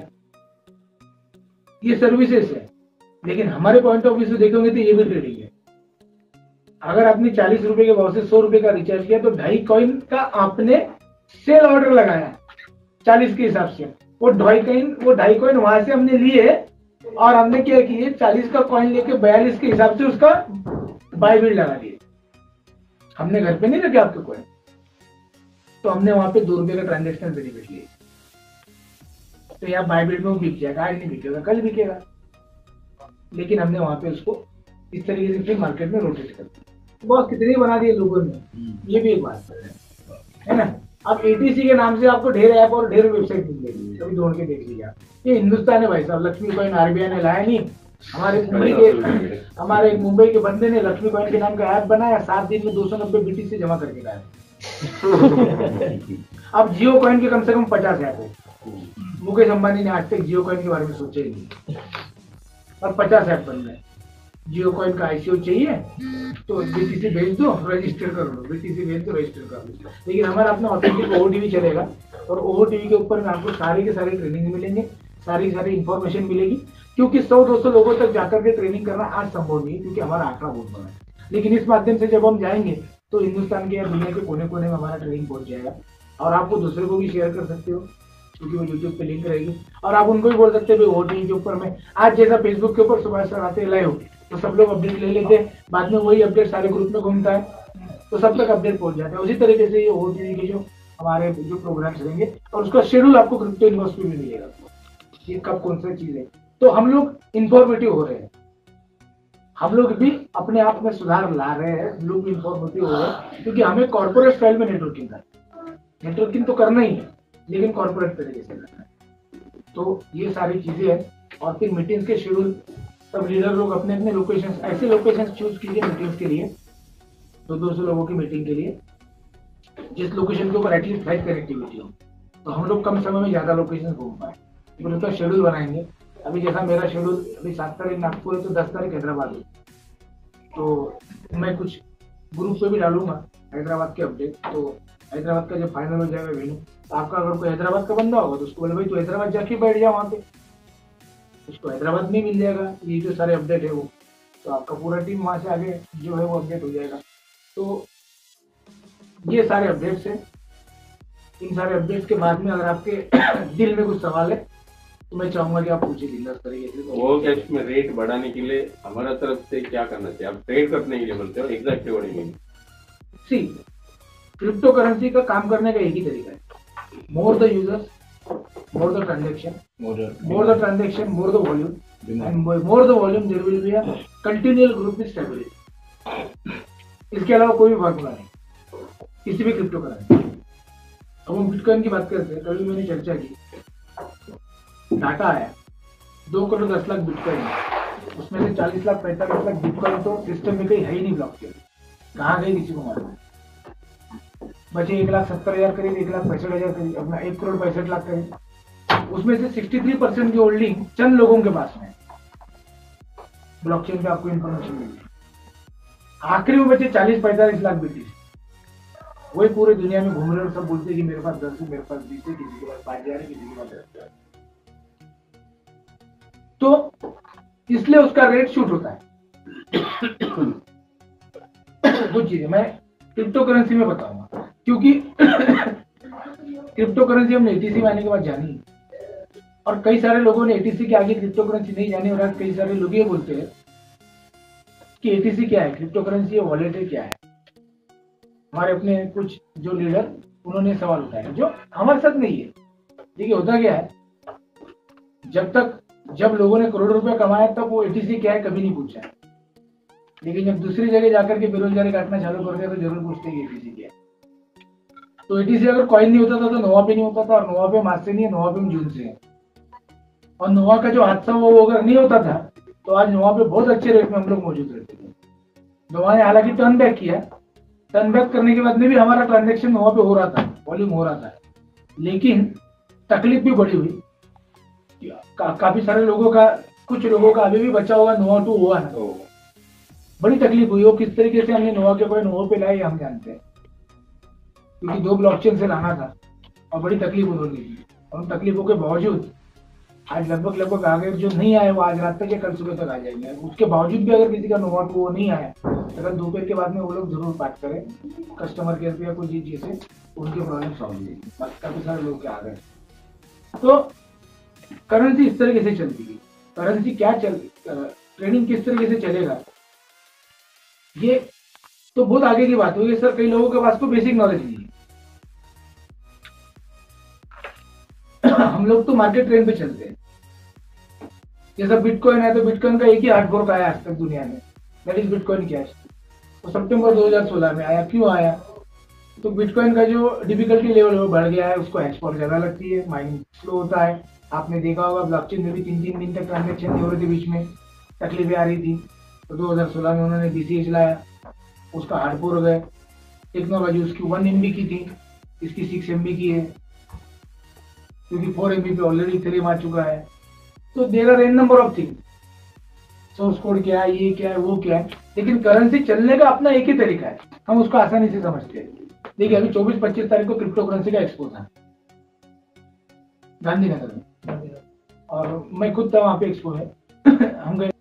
ये सर्विसेज है। लेकिन हमारे पॉइंट ऑफ व्यू से देखोगे तो ये भी ट्रेडिंग है। अगर आपने चालीस रुपए के भाव से सौ रुपए का रिचार्ज किया तो ढाई कॉइन का आपने सेल ऑर्डर लगाया चालीस के हिसाब से, वो ढाई कॉइन वो ढाई कॉइन वहां से हमने लिए और हमने क्या किए, चालीस का कॉइन लेके बयालीस के हिसाब से उसका बाय बिड लगा दिए। हमने घर पे नहीं रखे आपके कॉइन, तो हमने वहां पे दो रुपए का ट्रांजेक्शन बेनिफिट लिए। तो यहाँ बाय बिड में वो बिक जाएगा, आज नहीं बिकेगा कल बिकेगा, लेकिन हमने वहां पे उसको इस तरीके से फिर मार्केट में रोटेट कर दिया। बहुत कितने बना दिए लोगों ने, ये भी एक बात है ना। अब एटीसी के नाम से आपको ढेर ऐप और ढेर वेबसाइट मिलेगी, कभी ढूंढ के देख लीजिए। ये हिंदुस्तान है भाई साहब, लक्ष्मी कॉइन आरबीआई ने लाया नहीं, हमारे मुंबई के हमारे मुंबई के बंदे ने लक्ष्मी कॉइन के नाम का ऐप बनाया, सात दिन में दो सौ नब्बे बीटीसी जमा करके लाया। अब जियो कॉइन के कम से कम पचास ऐप है। मुकेश अंबानी ने आज तक जियो कॉइन के बारे में सोचा ही नहीं, और पचास ऐप बन गए। जियो कॉइन का आईसीओ चाहिए तो बीटीसी भेज दो, रजिस्टर कर लो, बीटीसी भेज दो, रजिस्टर कर लो। लेकिन हमारा अपना ऑथेंटिक ओटीवी चलेगा, और ओटीवी के ऊपर में आपको सारे के सारे ट्रेनिंग मिलेंगे, सारी सारी इंफॉर्मेशन मिलेगी। क्योंकि सौ दो सौ लोगों तक जाकर के ट्रेनिंग करना आज संभव नहीं है, क्योंकि हमारा आंकड़ा बहुत बड़ा है। लेकिन इस माध्यम से जब हम जाएंगे तो हिंदुस्तान के या दुनिया के कोने कोने में हमारा ट्रेनिंग पहुंच जाएगा, और आपको दूसरे को भी शेयर कर सकते हो, क्योंकि वो यूट्यूब पे लिंक रहेगी। और आप उनको भी बोल सकते हो ओटीवी के ऊपर में, आज जैसा फेसबुक के ऊपर सुबह सर आते लाइव तो सब लोग अपडेट ले लेते हैं, बाद में वही अपडेट सारे ग्रुप में घूमता है, तो सब तक अपडेट पहुंच जाता है। उसी तरीके से ये ओटीवी के जो हमारे जो प्रोग्राम्स रहेंगे, और उसका शेड्यूल आपको क्रिप्टो यूनिवर्सिटी में मिलेगा, ये कब कौन सा चीज है। तो हम लोग इंफॉर्मेटिव हो रहे हैं, हम लोग भी अपने आप में सुधार ला रहे हैं, लोग इंफॉर्मेटिव हो रहे हैं, क्योंकि हमें कॉर्पोरेट स्टाइल में नेटवर्किंग करना है। नेटवर्किंग तो करना ही है, लेकिन कॉर्पोरेट तरीके से करना है। तो ये सारी चीजें हैं। और फिर मीटिंग्स के शेड्यूल सब लीडर लोग अपने अपने लोकेशन, ऐसे लोकेशन चूज कीजिए मीटिंग्स के लिए, दो दो सौ लोगों की मीटिंग के लिए, जिस लोकेशन के ऊपर एटलीस्ट फ्लाइट कनेक्टिविटी हो, तो हम लोग कम समय में ज्यादा लोकेशन घूम पाए। फिर उसका शेड्यूल बनाएंगे। अभी जैसा मेरा शेड्यूल, अभी सात तारीख नागपुर है तो दस तारीख हैदराबाद है, तो मैं कुछ ग्रुप पे भी डालूंगा हैदराबाद के अपडेट। तो हैदराबाद का जब फाइनल हो जाएगा वेन्यू, तो आपका अगर कोई हैदराबाद का बंदा होगा तो उसको बोले भाई तू हैदराबाद जाके बैठ जाओ, वहाँ पे उसको हैदराबाद में मिल जाएगा ये जो सारे अपडेट है वो, तो आपका पूरा टीम वहाँ से आगे जो है वो अपडेट हो जाएगा। तो ये सारे अपडेट्स हैं। इन सारे अपडेट्स के बाद में अगर आपके दिल में कुछ सवाल है तो मैं चाहूंगा कि आप पूछे बिंदास तरीके से। वो कैश में रेट बढ़ाने के लिए हमारा तरफ से क्या करना चाहिए? आप ट्रेड करने के लिए बोलते हो, एग्जैक्ट वर्डिंग सी क्रिप्टो करेंसी का काम करने का एक ही तरीका है, more the users, more the transaction, more the transaction, more the volume, and more the volume there will be a continual group with stability. इसके अलावा कोई भी फार्मूला नहीं किसी भी क्रिप्टो करेंसी। अब हम बिटकॉइन की बात करते हैं, कल मैंने चर्चा की, डाटा आया दो करोड़ दस लाख बिटकॉइन, उसमें से चालीस लाख पैंतालीस लाख बिटकॉइन तो सिस्टम में कहीं है ही नहीं, ब्लॉकचेन कहाँ गई किसी को मालूम। बचे एक लाख सत्तर हजार करीब, एक लाख पैंसठ हजार करीब, अपना एक करोड़ पैंसठ लाख करीब, उसमें से सिक्सटी थ्री परसेंट की होल्डिंग चंद लोगों के पास में ब्लॉकचेन पे आपको इन्फॉर्मेशन मिली। आखिरी में बचे चालीस पैंतालीस लाख बिटकॉइन, वही पूरे दुनिया में घूम रहे और सब बोलते हैं कि मेरे पास दस है, मेरे पास बीस है, किसी के पास पांच हजार है, किसी के पास दस हजार। तो इसलिए उसका रेट शूट होता है। कुछ चीजें मैं क्रिप्टो करेंसी में बताऊंगा, क्योंकि क्रिप्टो करेंसी हमने एटीसी में आने के बाद जानी, और कई सारे लोगों ने एटीसी के आगे क्रिप्टो करेंसी नहीं जानी, और आज कई सारे लोग ये बोलते हैं कि एटीसी क्या है, क्रिप्टो करेंसी है, वॉलेट है, क्या है। हमारे अपने कुछ जो लीडर उन्होंने सवाल उठाया जो हमारे साथ नहीं है। देखिए होता क्या है, जब तक जब लोगों ने करोड़ रुपए कमाया तब वो एटीसी क्या है कभी नहीं पूछा, लेकिन जब दूसरी जगह जाकर के बेरोजगारी काटना चालू कर दिया तो जरूर पूछते हैं एटीसी क्या है। तो एटीसी अगर कॉइन नहीं होता था तो नोवा पे नहीं होता था, और नोवा पे मार्च से नहीं है, नोवा पे जून से है। और नोवा का जो हादसा हुआ वो अगर नहीं होता था तो आज नोवा पे बहुत अच्छे रेट में हम लोग मौजूद रहते थे। नोवा ने हालांकि टर्न बैक किया, टर्न बैक करने के बाद में भी हमारा ट्रांजेक्शन नोवा पे हो रहा था, वॉल्यूम हो रहा था, लेकिन तकलीफ भी बड़ी हुई। का, काफी सारे लोगों का, कुछ लोगों का अभी भी बचा हुआ नोवा टू हुआ है, बड़ी तकलीफ हुई। वो किस तरीके से हमने नोवा के कोई नोवा पे लाए हम जानते हैं, क्योंकि दो ब्लॉकचेन से लाना था और बड़ी तकलीफ उन्होंने की। और उन तकलीफों के बावजूद आज लगभग लगभग आ गए, जो नहीं आए वो आज रात तक या कल सुबह तक आ जाएंगे। उसके बावजूद भी अगर किसी का नोवा टू वो नहीं आया, अगर दोपहर के बाद में वो लोग जरूर बात करें कस्टमर केयर पे या कोई चीज से, उनके प्रॉब्लम सॉल्व हो जाएगी। काफी सारे लोग के आ गए। तो करेंसी इस तरीके से चलती है। करेंसी क्या चल, ट्रेडिंग किस तरीके से चलेगा ये तो बहुत आगे की बात होगी सर। कई लोगों के पास तो बेसिक नॉलेज नहीं है। हम लोग तो मार्केट ट्रेंड पे चलते हैं। जैसा बिटकॉइन है तो बिटकॉइन का एक ही हार्ड फोर्क आया आज तक दुनिया में, दैट इज बिटकॉइन कैश। तो सितंबर दो हज़ार सोलह में आया। क्यों आया? तो बिटकॉइन का जो डिफिकल्टी लेवल वो बढ़ गया है, उसको हैश पावर ज्यादा लगती है, माइनिंग स्लो होता है। आपने देखा होगा ब्लॉकचेन में भी तीन तीन दिन तक ट्रांजेक्शन नहीं हो रही थी, बीच में तकलीफें आ रही थी। तो दो हज़ार सोलह में उन्होंने बीसीएच लाया, उसका हार्ड फोर्क हो गए। टेक्नोलॉजी उसकी वन एम बी की थी, इसकी सिक्स एम बी की है, क्योंकि फोर एम बी पे ऑलरेडी इथेरियम आ चुका है। तो there are n number of thing, source code क्या है, ये क्या है, वो क्या है, लेकिन करेंसी चलने का अपना एक ही तरीका है, हम उसको आसानी से समझते हैं। देखिए अभी चौबीस पच्चीस तारीख को क्रिप्टो करेंसी का एक्सपो था गांधीनगर में, और मैं खुद था वहाँ पे एक्सपो है हम गए